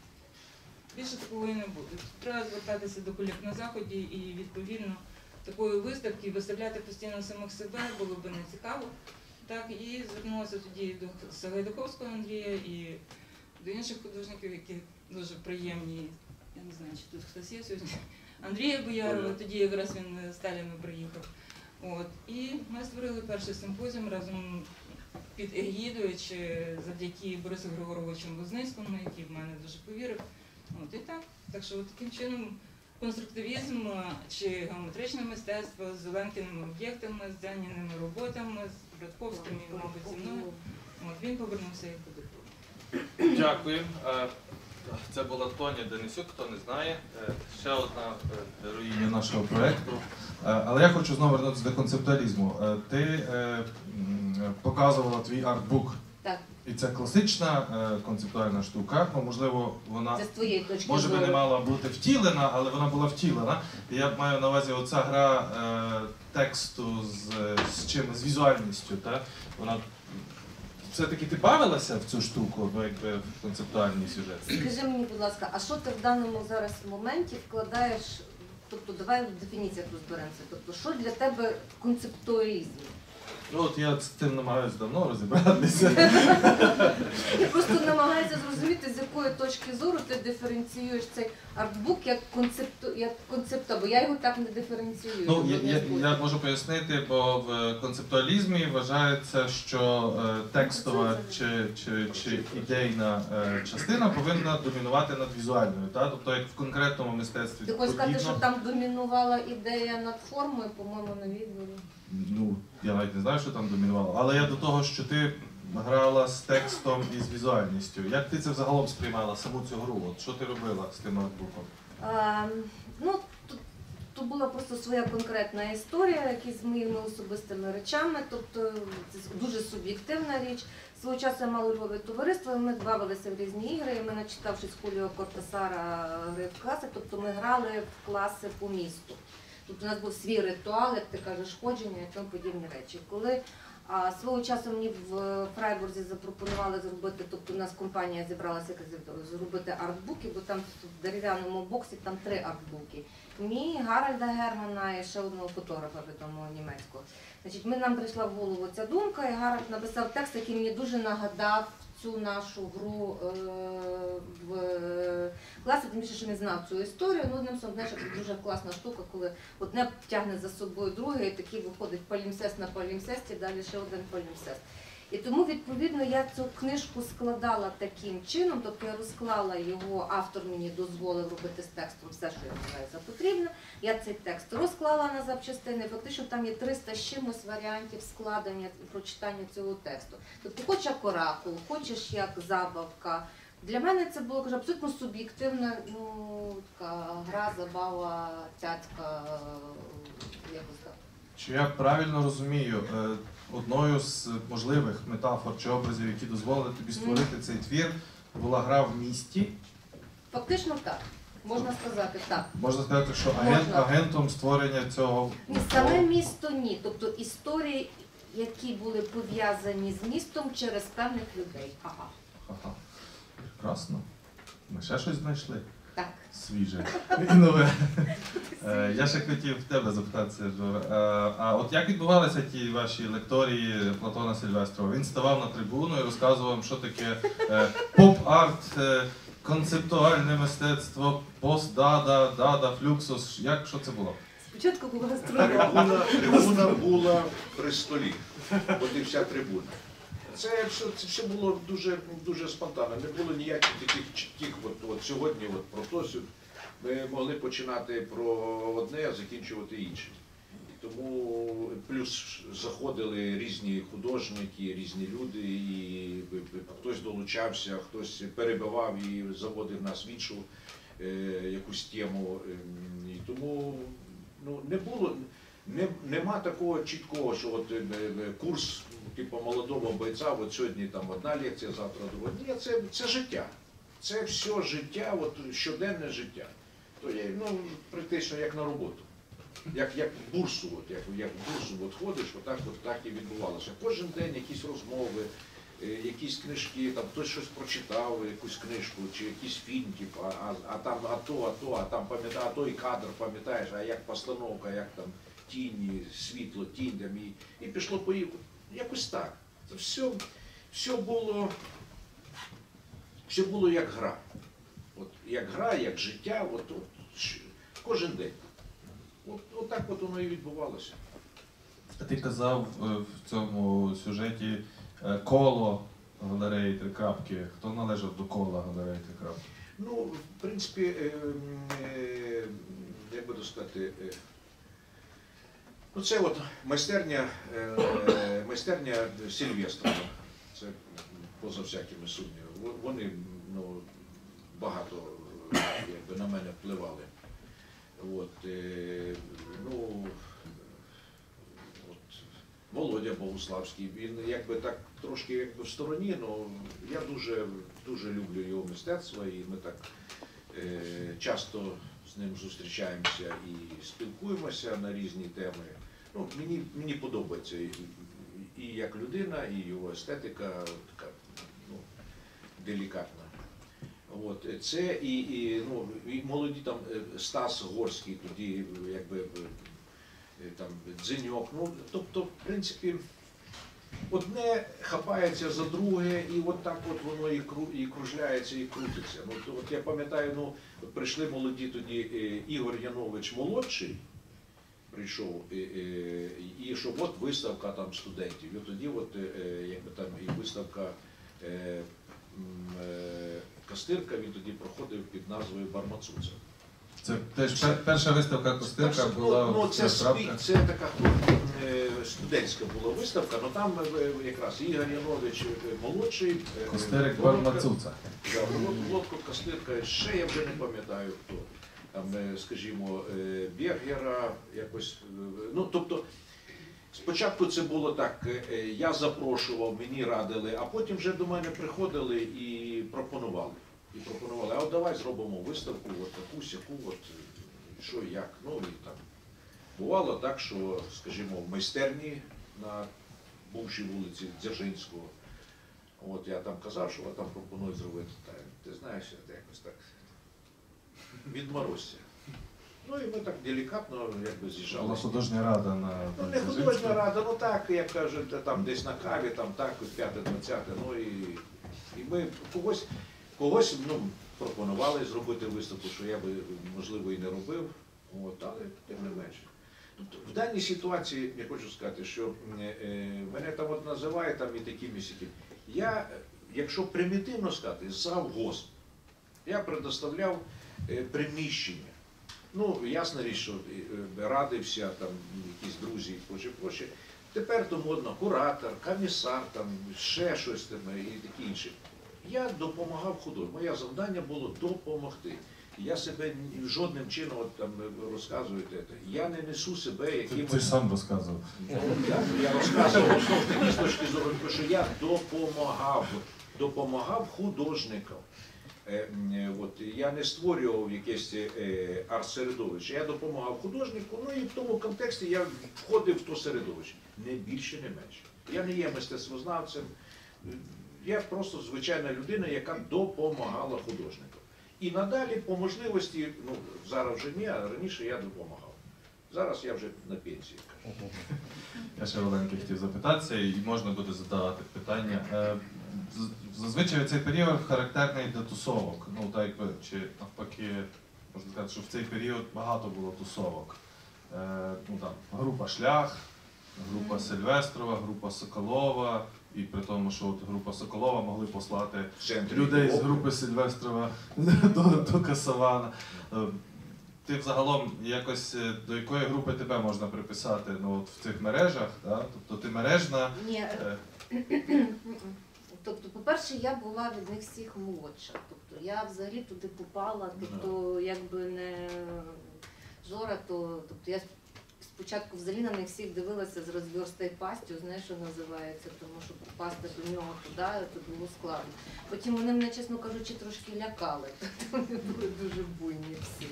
D: більше такого і не буде. Треба звертатися до колег на Заході і, відповідно, такої виставки виставляти постійно самих себе було б не цікаво. Так, і звернулася тоді до Сагайдаковського Андрія і до інших художників, які дуже приємні. Я не знаю, чи тут хтось є сьогодні. Андрія Боярова, тоді якраз він з Сталіну приїхав. От. І ми створили перший симпозіум разом під егідою, чи завдяки Борису Григоровичу Лозницькому, який в мене дуже повірив. От, і так. Так що от таким чином конструктивізм чи геометричне мистецтво з Оленкіними об'єктами, з Дзяніними роботами, з Братковським і, мабуть, зі мною. От, він повернувся і ходив.
E: Дякую. Е, Це
A: була Тоня Денисюк, хто не знає, е, ще одна е, героїня нашого проєкту. Е, Але я хочу знову вернутися до концептуалізму. Е, Ти е, м, показувала твій артбук.
C: Так.
A: І це класична е, концептуальна штука, ну, можливо, вона
C: Це з твоєї точки
A: може би
C: зору.
A: не мала бути втілена, але вона була втілена. І я маю на увазі оця гра е, тексту з, з чим, з візуальністю. Та? Вона все-таки ти бавилася в цю штуку, ну, якби в концептуальний сюжет?
C: Скажи мені, будь ласка, а що ти в даному зараз моменті вкладаєш, тобто давай в дефініціях розберемося, тобто що для тебе концептуалізм?
A: Ну от я з цим намагаюся давно розібратися.
C: Я просто намагаюся зрозуміти, з якої точки зору ти диференціюєш цей артбук як концепту, як концепта, бо я його так не диференціюю.
A: Ну,
C: щоб
A: я,
C: не
A: я,
C: збути.
A: я можу пояснити, бо в концептуалізмі вважається, що е, текстова чи, чи, чи ідейна е, частина повинна домінувати над візуальною. Та? Тобто, як в конкретному мистецтві
C: Ти хочеш сказати,
A: подібно.
C: що там домінувала ідея над формою, по-моєму, на відео.
A: Ну, я навіть не знаю, що там домінувало, але я до того, що ти грала з текстом і з візуальністю. Як ти це взагалом сприймала, саму цю гру? От що ти робила з тим артбуком?
C: А, ну, тут, тут була просто своя конкретна історія, якісь з моїми особистими речами, тобто це дуже суб'єктивна річ. Свого часу я мала у Львові товариство, і ми бавилися в різні ігри, і ми, начитавшись Хуліо Кортесара, гри в класи, тобто ми грали в класи по місту. Тобто у нас був свій ритуал, як ти кажеш, ходження і тому подібні речі. Коли а, свого часу мені в Фрайбурзі запропонували зробити, тобто у нас компанія зібралася зробити артбуки, бо там в дерев'яному боксі там три артбуки. Мій, Гаральда Германа і ще одного фотографа відомого німецького. Значить, ми, нам прийшла в голову ця думка, і Гаральд написав текст, який мені дуже нагадав цю нашу гру е, в класі, тим більше, що він знав цю історію. Ну, одним словом, знаєш, це дуже класна штука, коли одне тягне за собою друге, і такий виходить палімсест на палімсесті, далі ще один палімсест. І тому, відповідно, я цю книжку складала таким чином, тобто я розклала його, автор мені дозволив робити з текстом все, що я вважаю за потрібне. Я цей текст розклала на запчастини, фактично там є триста з чимось варіантів складення і прочитання цього тексту. Тобто хоч як оракул, хочеш як забавка. Для мене це було, кажу, абсолютно суб'єктивна, ну, така гра, забава, цяцька, якось так.
A: Чи я правильно розумію, е, одною з можливих метафор чи образів, які дозволили тобі створити цей твір, була гра в місті?
C: Фактично так. Можна сказати так.
A: Можна сказати, що агент,
C: Можна.
A: агентом створення цього...
C: Ні, саме місто ні. Тобто історії, які були пов'язані з містом через певних людей. Ага.
A: Ага. Прекрасно. Ми ще щось знайшли.
C: Так.
A: Свіже і нове. Е, Я ще хотів в тебе запитатися, Жора. Е, А от як відбувалися ті ваші лекторії Платона Сильвестрова? Він ставав на трибуну і розказував, що таке е, поп-арт, е, концептуальне мистецтво, пост-дада, дада, флюксус. Як, що це було?
C: Спочатку була гастрономія.
B: Трибуна, трибуна була при столі, от і вся трибуна. Це все, це все було дуже, дуже спонтанно, не було ніяких таких чітких, от, от сьогодні от про то, сьогодні. Ми могли починати про одне, а закінчувати інше. І тому плюс заходили різні художники, різні люди, і хтось долучався, хтось перебивав і заводив нас в іншу е, якусь тему. І тому ну, не було, не, нема такого чіткого, що от, е, курс типу молодого бойця, от сьогодні там одна лекція, завтра друга. Ні, це, це життя. Це все життя, от щоденне життя. То є, ну, практично як на роботу. Як, як в бурсу, от, як, як в бурсу от ходиш, отак, от, так і відбувалося. Кожен день якісь розмови, е, якісь книжки, там хтось щось прочитав, якусь книжку, чи якийсь фільм, типу, а, а, а там а то, а то, а там пам'ятаєш, а той кадр пам'ятаєш, а як постановка, як там тіні, світло, тінь, там, і, і пішло поїхало. Якось так. Це все, все було, все було як гра. От, як гра, як життя, от, от, кожен день. От, от так от воно і відбувалося.
A: А ти казав е, в цьому сюжеті е, коло галереї Три Крапки. Хто належав до кола галереї Три Крапки?
B: Ну, в принципі, е, е, як би сказати, е, ну це от майстерня, е, майстерня Сильвестрова. Це поза всякими сумнівами. Вони ну, багато на мене впливали. От, е, ну, от, Володя Богуславський, він якби так трошки якби в стороні, але я дуже, дуже люблю його мистецтво, і ми так е, часто з ним зустрічаємося і спілкуємося на різні теми. Ну, мені, мені подобається і, і як людина, і його естетика така, ну, делікатна. От, це і, і, ну, і молоді там Стас Горський, тоді якби там Дзеньок. Ну, тобто, в принципі, одне хапається за друге, і от так от воно і, кру, і кружляється, і крутиться. Ну, то, от я пам'ятаю, ну, от прийшли молоді тоді е, Ігор Янович молодший, прийшов, і, і, і що от виставка там студентів. І тоді от, е, якби там і виставка е, е, Костирка, він тоді проходив під назвою Бармацуца.
A: Це теж пер- перша виставка Костирка була
B: ну, ну,
A: в
B: це,
A: Справка.
B: спі- це така е, студентська була виставка, але там е, якраз Ігор Янович е, молодший, е,
A: Костирик
B: Володька-
A: Бармацуца.
B: Да, Волод- Володко Костирка, ще я вже не пам'ятаю хто. Там, е, скажімо, е, Бергера, якось. е, Ну, тобто, спочатку це було так, е, я запрошував, мені радили, а потім вже до мене приходили і пропонували. І пропонували, а от давай зробимо виставку, от таку, сяку, от е, що, як. Ну і там. Бувало так, що, скажімо, в майстерні на бувшій вулиці Дзержинського, от я там казав, що от там пропонують зробити, та, ти знаєш, це якось так відморозься. Ну і ми так делікатно якби
A: Була
B: з'їжджали.
A: художня рада на
B: Ну не художня рада, ну так, як кажуть, там десь на каві, там так, п'яте-двадцяте, ну і, і ми когось, когось ну, пропонували зробити виставку, що я би, можливо, і не робив, от, але тим не менше. Тобто, в даній ситуації я хочу сказати, що е, е, мене там от називають там і такими сякими. Я, якщо примітивно сказати, завгосп, я предоставляв е, приміщення. Ну, ясна річ, що е, радився, там, якісь друзі і проче, проче. Тепер то модно куратор, комісар, там, ще щось там, і таке інше. Я допомагав художнику. Моє завдання було допомогти. Я себе ні- жодним чином, от, там, розказуєте, я не несу себе
A: Ти,
B: якимось...
A: ти ж сам розказував.
B: Ну, я, я розказував знову ж таки з точки зору, тому що я допомагав, допомагав художникам. Е, м, от, я не створював якесь е, арт-середовище, я допомагав художнику, ну і в тому контексті я входив в то середовище. Не більше, не менше. Я не є мистецтвознавцем, я просто звичайна людина, яка допомагала художникам. І надалі, по можливості, ну зараз вже ні, а раніше я допомагав. Зараз я вже на пенсії.
A: Я ще Оленки хотів запитатися, і можна буде задавати питання. Е, з- Зазвичай цей період характерний для тусовок. Ну, так якби, чи навпаки, можна сказати, що в цей період багато було тусовок. Е, Ну там група Шлях, група Сильвестрова, група Соколова, і при тому, що от група Соколова могли послати
B: В центрі
A: людей з
B: Європи.
A: групи Сильвестрова до, до Касавана. Е, Ти взагалом якось е, до якої групи тебе можна приписати ну, от в цих мережах? Да? Тобто ти мережна.
C: Ні,
A: е,
C: тобто, по-перше, я була від них всіх молодша. Тобто я взагалі туди попала, тобто якби не Жора, то тобто я спочатку взагалі на них всіх дивилася з розверстою пастю, знаєш, що називається, тому що попасти до нього туди, то було складно. Потім вони мене, чесно кажучи, трошки лякали. Тобто вони були дуже буйні всі.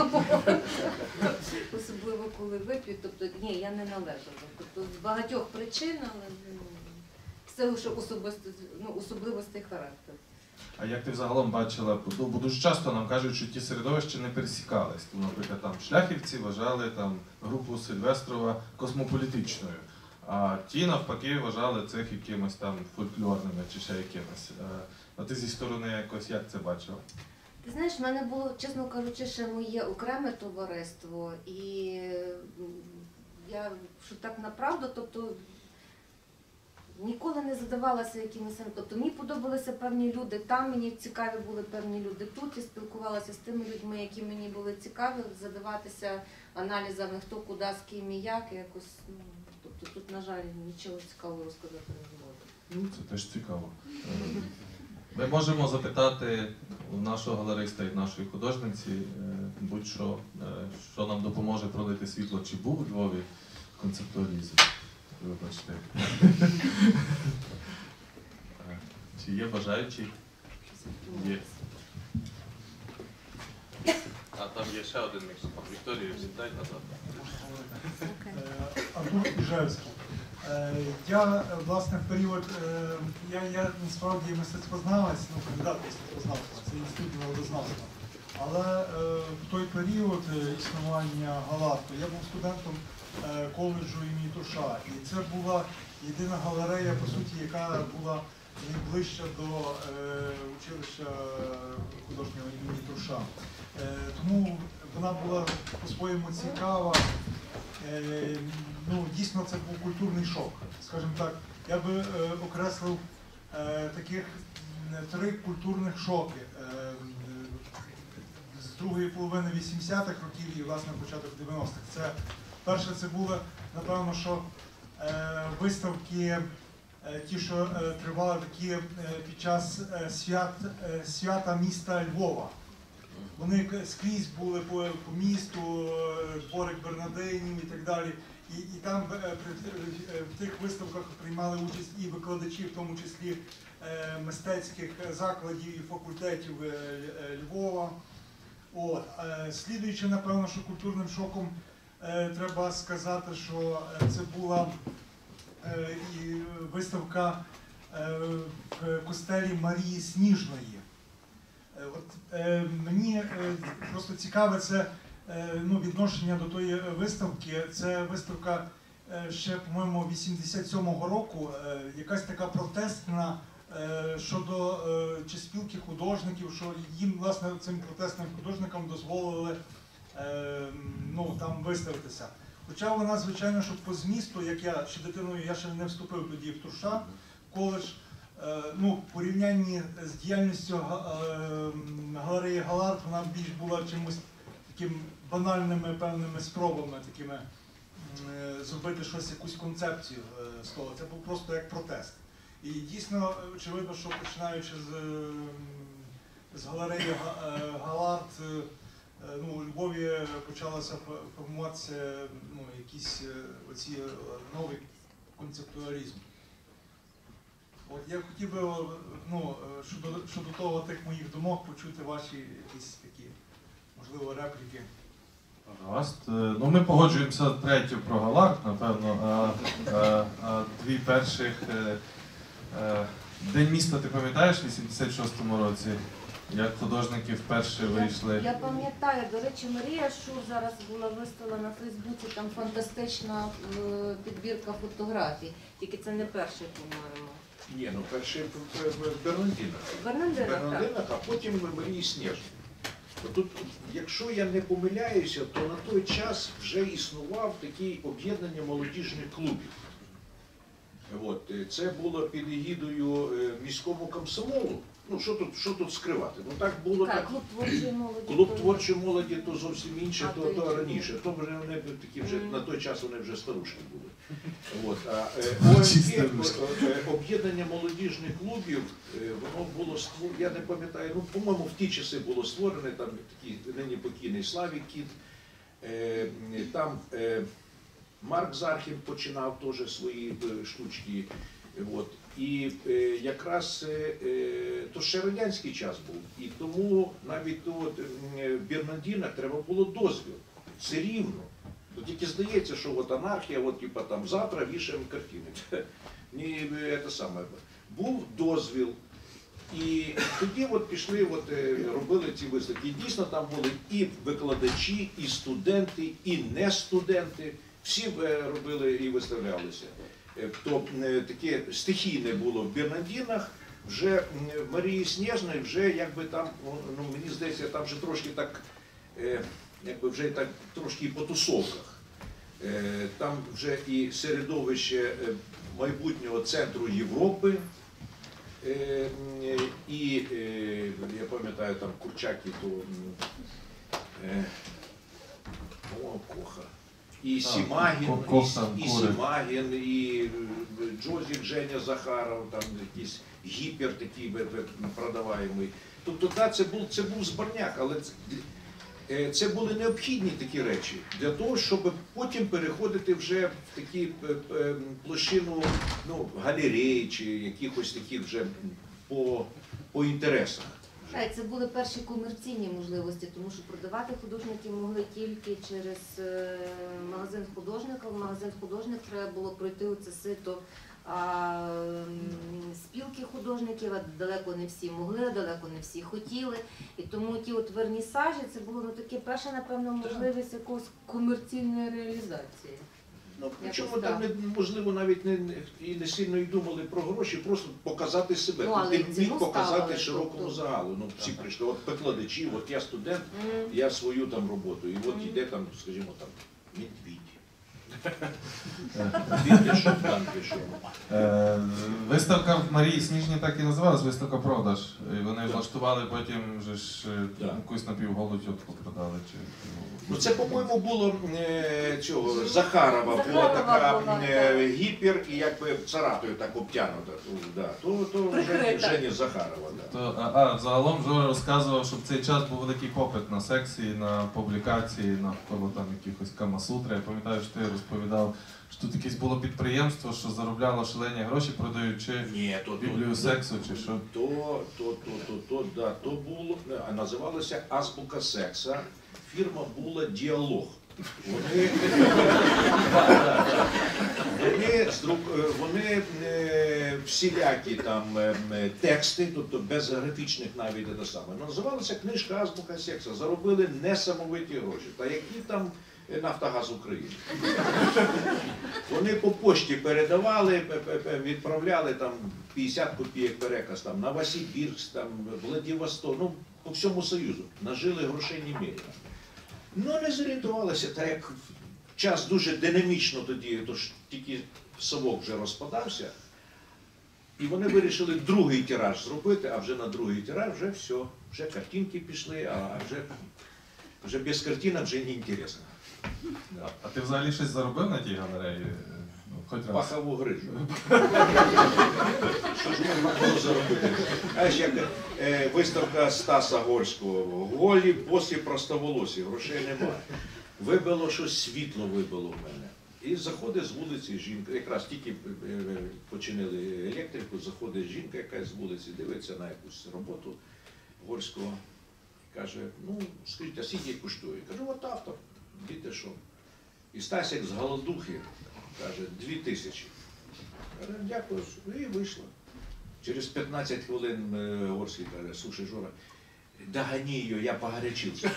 C: Особливо коли вип'ють. Тобто ні, я не належала. Тобто з багатьох причин, але ну, все лише особисто, ну, особливостей характеру.
A: А як ти взагалом бачила, бо бо дуже часто нам кажуть, що ті середовища не пересікались. Тому, наприклад, там шляхівці вважали там групу Сильвестрова космополітичною, а ті навпаки вважали цих якимось там фольклорними чи ще якимось. Е, А ти зі сторони якось як це бачила?
C: Ти знаєш, в мене було, чесно кажучи, ще моє окреме товариство, і м, я, що так направду, тобто ніколи не задавалася якимось, тобто мені подобалися певні люди там, мені цікаві були певні люди тут, і спілкувалася з тими людьми, які мені були цікаві, задаватися аналізами, хто куди, з ким і як, і якось, ну, тобто тут, на жаль, нічого цікавого розказати не можу.
A: Ну, це теж цікаво. Е, Ми можемо запитати у нашого галериста і нашої художниці е, будь-що, е, що нам допоможе пролити світло, чи був у Львові концептуалізм. Вибачте. Е, Чи є бажаючі? Є.
E: А там є ще один мікс. Вікторію, сідай назад.
F: Е, Артур Іжевський. Е, Я, е, власне, в період, е, я, я насправді мистецтвознавець, ну, кандидат мистецтвознавства, це інститут народознавства. Але е, в той період е, існування Галарту я був студентом е, коледжу імені Туша. І це була єдина галерея, по суті, яка була найближча до е, училища художнього імені Туша. Е, тому вона була по-своєму цікава. Е, ну, дійсно, це був культурний шок. Скажімо так, я би е, окреслив е, таких м, три культурних шоки е, з другої половини вісімдесятих років і, власне, початок дев'яностих. Це, перше, це було, напевно, що е, виставки, е, ті, що е, тривали такі е, під час е, свят, е, свята міста Львова. Вони к- скрізь були по, по місту, е, дворик Бернадинів і так далі. І, і там е, при- е, в тих виставках приймали участь і викладачі, в тому числі е, мистецьких закладів і факультетів е, е, Львова. От. Е, Слідуючи, напевно, що культурним шоком е, треба сказати, що е, це була е, і виставка е, в костелі Марії Сніжної. Е, От е, мені е, просто цікаве це е, ну, відношення до тої виставки. Це виставка е, ще, по-моєму, вісімдесят сьомого року, е, якась така протестна е, щодо е, чи спілки художників, що їм, власне, цим протестним художникам дозволили е, ну, там виставитися. Хоча вона, звичайно, що по змісту, як я ще дитиною, я ще не вступив тоді в Туша, в коледж. Е, Ну, в порівнянні з діяльністю га- е, галереї Галарт вона більш була чимось таким банальними певними спробами такими е, зробити щось, якусь концепцію е, з того. Це був просто як протест. І дійсно, очевидно, що починаючи з, е, з галереї Га- е, Галарт, е, ну, у Львові почалося фо- формуватися ну, якісь е, оці е, новий концептуалізм. От я хотів би ну, щодо, щодо того тих моїх думок почути ваші якісь такі, можливо, репліки.
A: Гаразд. Е, Ну, ми погоджуємося третю про Галарт, напевно, а, а, а дві перших. е, е, День міста, ти пам'ятаєш, в вісімдесят шостому році, як художники вперше вийшли?
C: Я пам'ятаю, до речі, Марія Шур зараз була виставлена на Фейсбуці, там фантастична е, підбірка фотографій, тільки це не перший, по-моєму.
B: Ні, ну перший в- в в Бернандинах.
C: В Бернандинах, так.
B: Бернандинах, а потім в Марії Сніжній. Тут, якщо я не помиляюся, то на той час вже існував таке об'єднання молодіжних клубів. От, е, це було під егідою е, міському комсомолу. Ну, що тут, що тут скривати? Ну так було
C: Так,
B: так.
C: клуб творчої молоді.
B: Клуб творчої молоді то зовсім інше,
C: А,
B: то,
C: то
B: то
C: інше.
B: раніше. То вже вони такі вже
C: Мгм.
B: на той час вони вже старушки були. От, а е,
A: Чи
B: ОМК,
A: старушки?
B: е, об'єднання молодіжних клубів, е, воно було створене, я не пам'ятаю, ну, по-моєму, в ті часи було створене, там такий нині покійний Славік Кіт, е, там е, Марк Зархін починав теж свої е, штучки. От. І е, якраз е, е, то ще радянський час був, і тому навіть то, от, е, в Бернандинах треба було дозвіл. Це рівно. То тільки здається, що от анархія, от типа там завтра вішаємо картини. Ні, е, це саме. Був дозвіл. І тоді от пішли, от, е, робили ці виставки. І дійсно там були і викладачі, і студенти, і не студенти. Всі е, робили і виставлялися. Е, То е, таке стихійне було в Бернандинах, вже м, в Марії Сніжної, вже якби там, ну мені здається, там вже трошки так, е, якби вже так трошки і по тусовках. Е, Там вже і середовище е, майбутнього центру Європи. Е, м, І е, я пам'ятаю, там Курчак і то м, е, о, Коха. І Сімагін,
A: Ко- Кофтан,
B: і, і
A: Курик.
B: Сімагін, і Джозік Женя Захаров, там якийсь гіпер такий бе- бе- продаваємий. Тобто, так, це був, це був зборняк, але це, е, це були необхідні такі речі для того, щоб потім переходити вже в такі е, е, площину ну, галерей чи якихось таких вже по, по інтересах.
C: Так, це були перші комерційні можливості, тому що продавати художники могли тільки через е, магазин художника. В магазин художник треба було пройти оце сито а, м, спілки художників, а далеко не всі могли, далеко не всі хотіли. І тому ті от вернісажі, це було ну, таке перша, напевно, можливість якоїсь комерційної реалізації.
B: Ну, причому
C: Якось
B: там,
C: так.
B: не- можливо, навіть не, не- і не сильно й думали про гроші, просто показати себе.
C: Ну, але
B: Ти
C: ціну
B: міг показати
C: ставили,
B: широкому
C: тобто.
B: загалу. Ну, всі прийшли, от викладачі, от я студент,
C: Мгм.
B: я свою там роботу. І от
C: Мгм.
B: іде там, скажімо, там, медвідь. Він пішов, там пішов.
A: Е, Виставка в Марії Сніжній так і називалась, виставка продаж. І вони влаштували потім вже ж е,
B: Так.
A: якусь напівголу тітку продали. Чи,
B: Ну це, по-моєму, було е, цього Захарова, була
C: Захарова
B: така
C: була,
B: е, гіпер і якби царатою так обтянута. То, да, то, то вже
C: Прикрита.
B: Жені Захарова. Да.
A: То, а, а загалом Жора розказував, що в цей час був великий попит на секції, на публікації, навколо там якихось камасутри. Я пам'ятаю, що ти розповідав, що тут якесь було підприємство, що заробляло шалені гроші, продаючи
B: Ні, то, то,
A: біблію сексу чи що.
B: То, то, то, то, то, да, то було, а називалося Азбука секса. Фірма була Діалог. Вони, вони, здру- вони е, всілякі там е, е, тексти, тобто без графічних навіть те саме. Називалася книжка Азбука секса. Заробили несамовиті гроші. Та які там е, Нафтогаз України. Вони по пошті передавали, пе- пе- пе- відправляли там п'ятдесят копійок переказ там, на Новосибірськ, там, Владивосток, ну, по всьому Союзу. Нажили грошей немерено. Ну, не зорієнтувалися, так як час дуже динамічно тоді, тож тільки совок вже розпадався. І вони вирішили другий тираж зробити, а вже на другий тираж вже все, вже картинки пішли, а вже, вже без картинок вже не інтересно.
A: А, а ти взагалі щось заробив на тій галереї? Ну, хоч раз.
B: Пахову грижу. Що ж можна було заробити? Знаєш, як е, виставка Стаса Гольського. Голі, босі, простоволосі, грошей немає. Вибило щось, світло вибило в мене. І заходить з вулиці жінка, якраз тільки е, починили електрику, заходить жінка якась з вулиці, дивиться на якусь роботу Гольського. І каже, ну, скажіть, а скільки коштує? Кажу, от автор, діти що? І Стасик з голодухи каже, дві тисячі. Каже, дякую, і вийшла. Через п'ятнадцять хвилин е, Горський каже, слушай, Жора, догони її, я погорячився.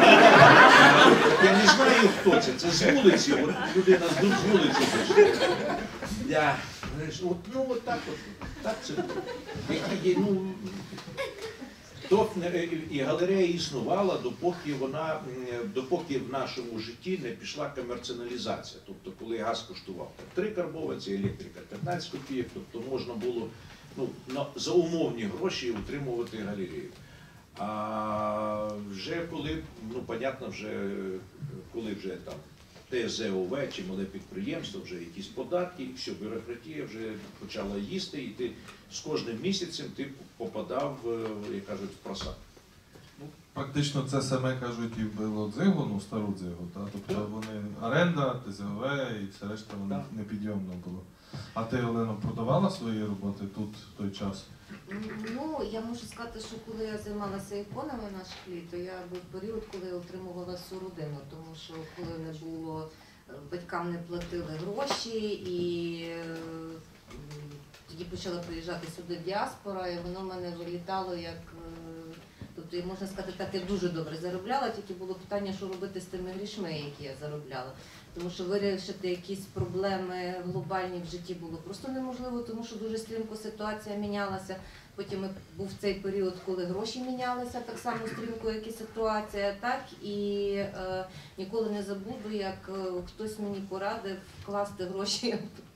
B: Я не знаю, хто це, це з вулиці, от людина з з вулиці прийшла. Я, знаєш, от, ну от так от, так це було. Які є, ну, то е, і галерея існувала, допоки вона, м, допоки в нашому житті не пішла комерціоналізація. Тобто, коли газ коштував там, три карбованці, електрика п'ятнадцять копійок, тобто можна було ну, на, за умовні гроші утримувати галерею. А вже коли, ну, понятно, вже, коли вже там Т З О В чи мале підприємство, вже якісь податки, все, бюрократія вже почала їсти, і ти з кожним місяцем ти попадав, е, як кажуть, в просак.
A: Ну, практично це саме кажуть і вбило дзигу, ну стару дзигу. Та? Тобто
B: Так.
A: вони оренда, Т З О В і все решта воно
B: Так.
A: непідйомно було. А ти, Олено, продавала свої роботи тут в той час?
C: Ну, я можу сказати, що коли я займалася іконами на шклі, то я був період, коли я отримувала всю родину, тому що коли не було, е, батькам не платили гроші, і е, м, тоді почала приїжджати сюди діаспора, і воно в мене вилітало як, е, тобто, і можна сказати, так я дуже добре заробляла, тільки було питання, що робити з тими грішми, які я заробляла. Тому що вирішити якісь проблеми глобальні в житті було просто неможливо, тому що дуже стрімко ситуація мінялася. Потім був цей період, коли гроші мінялися так само стрімко, як і ситуація, так і е, ніколи не забуду, як е, хтось мені порадив вкласти гроші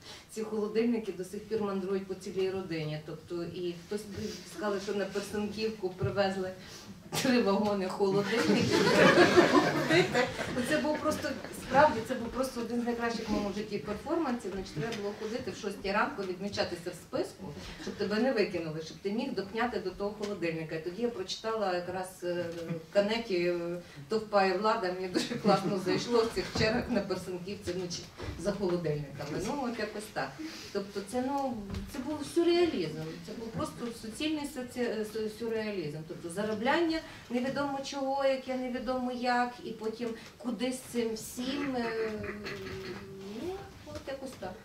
C: ці холодильники до сих пір мандрують по цілій родині. Тобто, і хтось би сказав, що на Персенківку привезли три вагони холодильників. Це був просто, справді, це був просто один з найкращих в моєму житті перформансів. Значить, треба було ходити в шостій ранку, відмічатися в списку, щоб тебе не викинули, щоб ти міг допняти до того холодильника. І тоді я прочитала якраз в Канеті «Товпа і влада», мені дуже класно зайшло в цих чергах на Персенківці вночі за холодильниками. Ну, от якось так. Тобто це, ну, це був сюрреалізм, це був просто суцільний соці- сюрреалізм. Тобто заробляння невідомо чого, яке невідомо як, і потім кудись цим всім, е, ну, от якось так.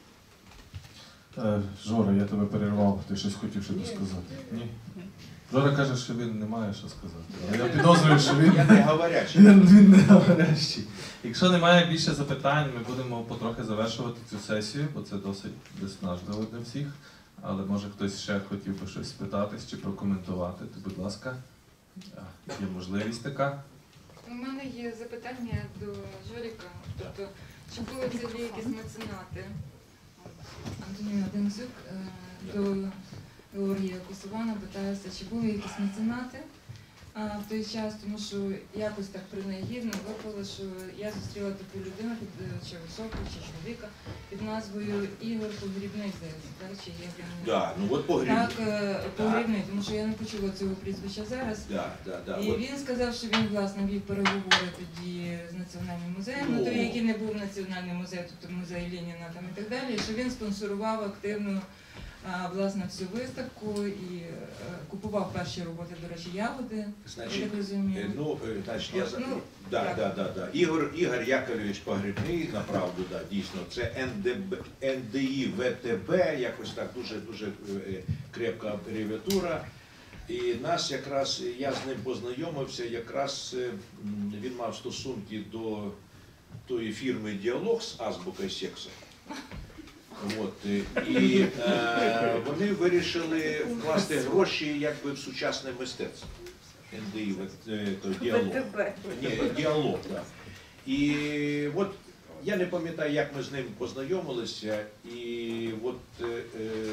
A: Е, Жора, я тебе перервав, ти щось хотів ще сказати? Ні? Жора каже, що він не має що сказати. Але я підозрюю, що він,
B: Я не говорячий.
A: він, він не говорящий. Якщо немає більше запитань, ми будемо потрохи завершувати цю сесію, бо це досить виснажливо для всіх. Але може хтось ще хотів би щось спитатись чи прокоментувати, то будь ласка, є можливість така.
D: У мене є запитання до Жоріка. Тобто, чи були взагалі якісь меценати? Антоніна Дензюк е, до Георгія Косована питаюся, чи були якісь меценати а, в той час, тому що якось так принагідно випало, що я зустріла таку людину, під, чи високу, чи чоловіка, під назвою Ігор Погрібний, здається, так? Чи є він?
B: Да, ну от погрібний.
D: Так, е, Погрібний, тому що я не почула цього прізвища зараз.
B: Да, да, да.
D: І
B: От.
D: він сказав, що він, власне, вів переговори тоді з Національним музеєм, ну, той, який не був Національний музей, тобто музей Леніна там і так далі, що він спонсорував активно а, власне, всю виставку і е, купував перші роботи, до речі, ягоди, я
B: Значить,
D: так розумію.
B: е, ну, е, значить, я за...
D: Ну,
B: да,
D: так.
B: да, да, да. Ігор, Ігор Яковлевич Погрібний, направду, да, дійсно, це ен де бе, ен де і ве те бе, якось так, дуже-дуже е, крепка абревіатура. І нас якраз, я з ним познайомився, якраз е, м, він мав стосунки до тої фірми «Діалог» з азбукою сексу. От, е, і е, вони вирішили вкласти гроші якби в сучасне мистецтво. ен де і, е, то діалог. Ні, діалог, так. І от я не пам'ятаю, як ми з ним познайомилися, і от е, е,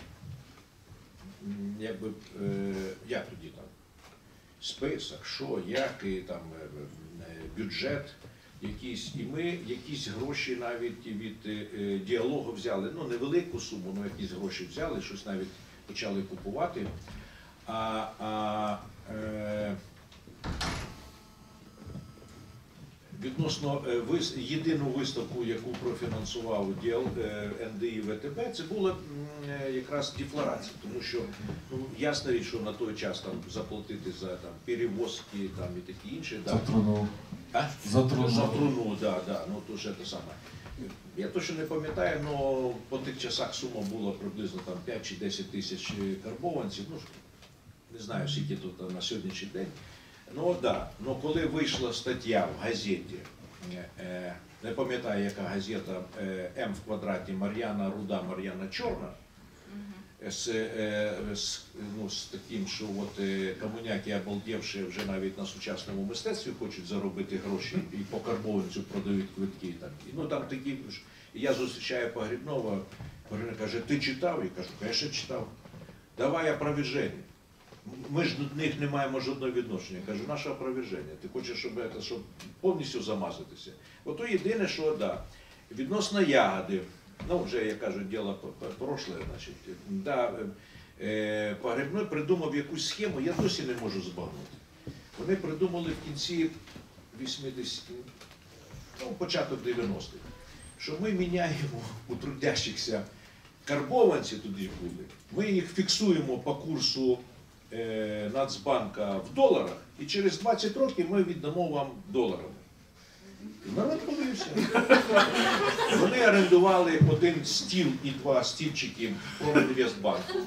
B: якби, е, як тоді там, список, що, як, і там е, е, бюджет. Якісь, і ми якісь гроші навіть від е, діалогу взяли, ну невелику суму, але якісь гроші взяли, щось навіть почали купувати. А, а е, відносно е, вис, єдину виставку, яку профінансував діал, е, ен де і ве те бе, це була е, якраз дефлорація, тому що ну, ясна річ, що на той час там заплатити за там, перевозки там, і такі інші.
A: За труну.
B: А?
A: За труну.
B: За труну, да, да, ну то ж це саме. Я точно не пам'ятаю, але по тих часах сума була приблизно там п'ять чи десять тисяч карбованців, ну не знаю, скільки тут на сьогоднішній день. Ну так, да. Ну коли вийшла стаття в газеті, е, не пам'ятаю, яка газета, е, М в квадраті, Мар'яна Руда, Мар'яна Чорна, з, е, з, ну, з таким, що от, е, комуняки, обалдівши вже навіть на сучасному мистецтві, хочуть заробити гроші і по карбованцю продають квитки. Там. І, ну, там такі, і я зустрічаю Погрібного, Погрібний каже, ти читав? Я кажу, я ще читав. Давай опроверження. Ми ж до них не маємо жодного відношення. Я кажу, наше опроверження. Ти хочеш, щоб, це, щоб повністю замазатися? Ото єдине, що, да, відносно ягоди, ну, вже, як кажуть, діло прошле, значить, да, е, Погрібний придумав якусь схему, я досі не можу збагнути. Вони придумали в кінці вісімдесятих, ну, початок дев'яностих, що ми міняємо у трудящихся карбованці, туди ж були, ми їх фіксуємо по курсу е, Нацбанка в доларах, і через двадцять років ми віддамо вам доларами. Народ повівся. Вони орендували один стіл і два стільчики в Промінвестбанку.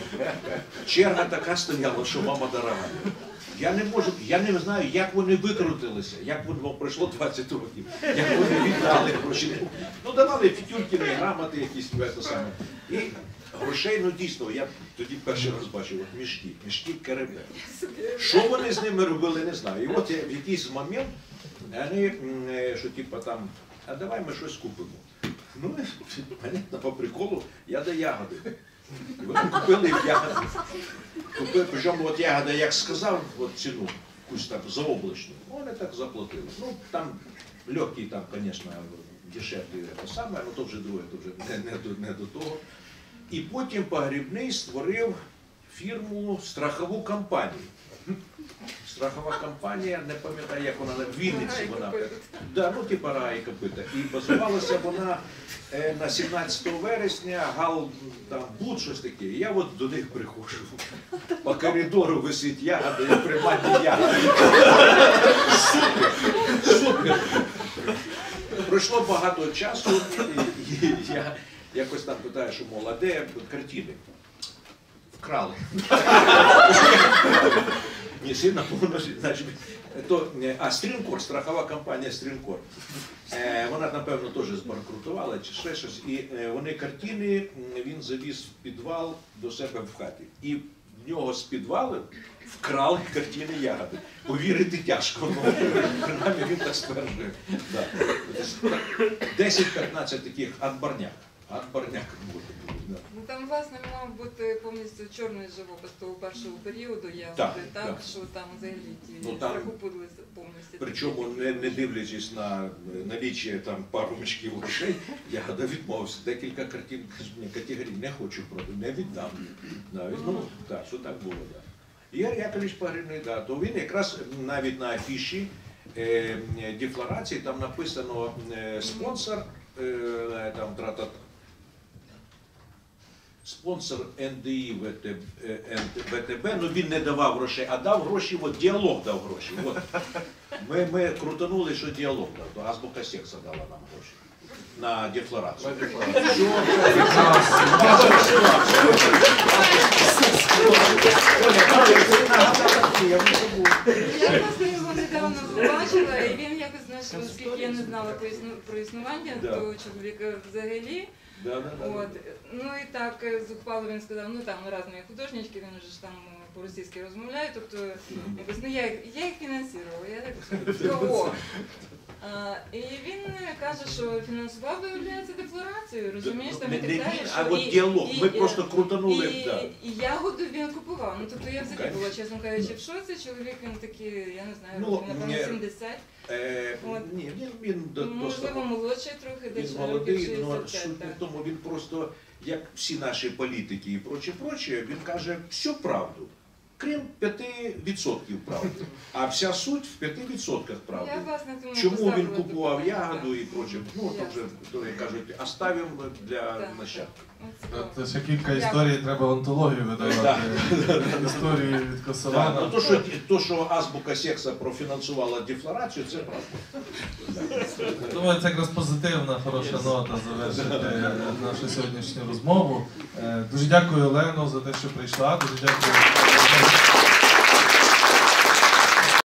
B: Черга така стояла, що мама дорога. Я не можу, я не знаю, як вони викрутилися, як воно пройшло двадцять років, як вони віддали гроші. Ну, давали фітюркіни, грамоти якісь, це саме. І грошей, ну дійсно, я тоді перший раз бачив, от мішки, мішки КРП. Що вони з ними робили, не знаю. І от в якийсь момент вони, що типу там, а давай ми щось купимо. Ну, понятно, по приколу, я до ягоди. І вони купили ягоди. Купили, причому от ягода, як сказав, от ціну, якусь там заоблачну, вони так заплатили. Ну, там легкий, там, звісно, дешевле те саме, але то вже друге, то вже не, не, до, не до того. І потім Погрібний створив фірму страхову компанію. Страхова компанія, не пам'ятаю, як вона, в Вінниці вона. Да, ну типа Раї Копита. І базувалася вона е, на сімнадцятого вересня, гал там буд, щось таке. І я от до них приходжу. По коридору висить ягода, я приманні ягоди. Супер! Супер! Пройшло багато часу, і, і я якось там питаю, що мол, а де картини? Вкрали. Не сильно повно, значить, то, а Стрінкор, страхова компанія Стрінкор, е, вона, напевно, теж збанкрутувала чи ще щось, і е, вони картини, він завіз в підвал до себе в хаті. І в нього з підвалу вкрали картини ягоди. Повірити тяжко, але принаймні він так стверджує. Да. десять-п'ятнадцять таких адбарняк. Адбарняк буде. Да.
D: Ну там, власне, мав бути повністю чорний живопис того першого періоду, я
B: Так,
D: так, так,
B: так.
D: що там взагалі ті
B: Ну, там-
D: страхопудли повністю.
B: Причому, не, не дивлячись на наліччя там пару мішків грошей, я відмовився. Декілька картин категорій не хочу продати, не віддам. Навіть, ну, так, що так було, так. Ігор Яковлевич Погрібний, да, то він якраз навіть на афіші е, декларації там написано е, спонсор, е, там, тра-та-та. Спонсор ен де і ве те бе, ну він не давав грошей, а дав гроші, от діалог дав гроші. От. Ми, ми крутанули, що діалог дав, то Азбука Секса дала нам гроші на декларацію.
D: Я власне його недавно побачила, і він якось, знаєш, оскільки я не знала про існу- про існування
B: Да.
D: того чоловіка взагалі.
B: Да, да, да.
D: От. Ну і так е, зухвало він сказав, ну там різні художнички, він вже ж там по-російськи розмовляє, тобто якось, ну я, їх- я їх фінансувала, я так кого? А, і він каже, що фінансував, виявляється, декларацію, розумієш, там і
B: Не-
D: так
B: не
D: далі.
B: він,
D: що
B: а от
D: і-
B: діалог,
D: і-
B: ми
D: і-
B: просто крутанули.
D: І,
B: Да.
D: і ягоду він купував. Ну тобто я взагалі була, чесно кажучи, в шоці. Чоловік він такий, я не знаю,
B: Ну,
D: років, напевно,
B: ні.
D: сімдесят.
B: Е,
D: От.
B: ні, він, він до-
D: Можливо,
B: досить-
D: молодший трохи,
B: він
D: десь років
B: молодий, але
D: шістдесят
B: суть не
D: п'ять.
B: в тому, він просто, як всі наші політики і проче, проче, він каже всю правду, крім п'яти відсотків правди. А вся суть в п'яти відсотках правди.
D: Я, власне, тому
B: Чому він
D: поставила
B: купував
D: питання,
B: ягоду
D: так.
B: і проче, ну то вже,
D: Ясно.
B: то, як кажуть, оставимо для
D: Так.
B: нащадків.
D: От цікаво.
A: Це ще кілька
D: Дякую.
A: історій, треба антологію видавати. Історії від
B: Так,
A: Косована.
B: ну, то, що, то, що Азбука Секса профінансувала декларацію, це правда.
A: Думаю, це якраз позитивна, хороша нота завершити е, нашу сьогоднішню розмову. Е, Дуже дякую, Олено, за те, що прийшла. Дуже дякую.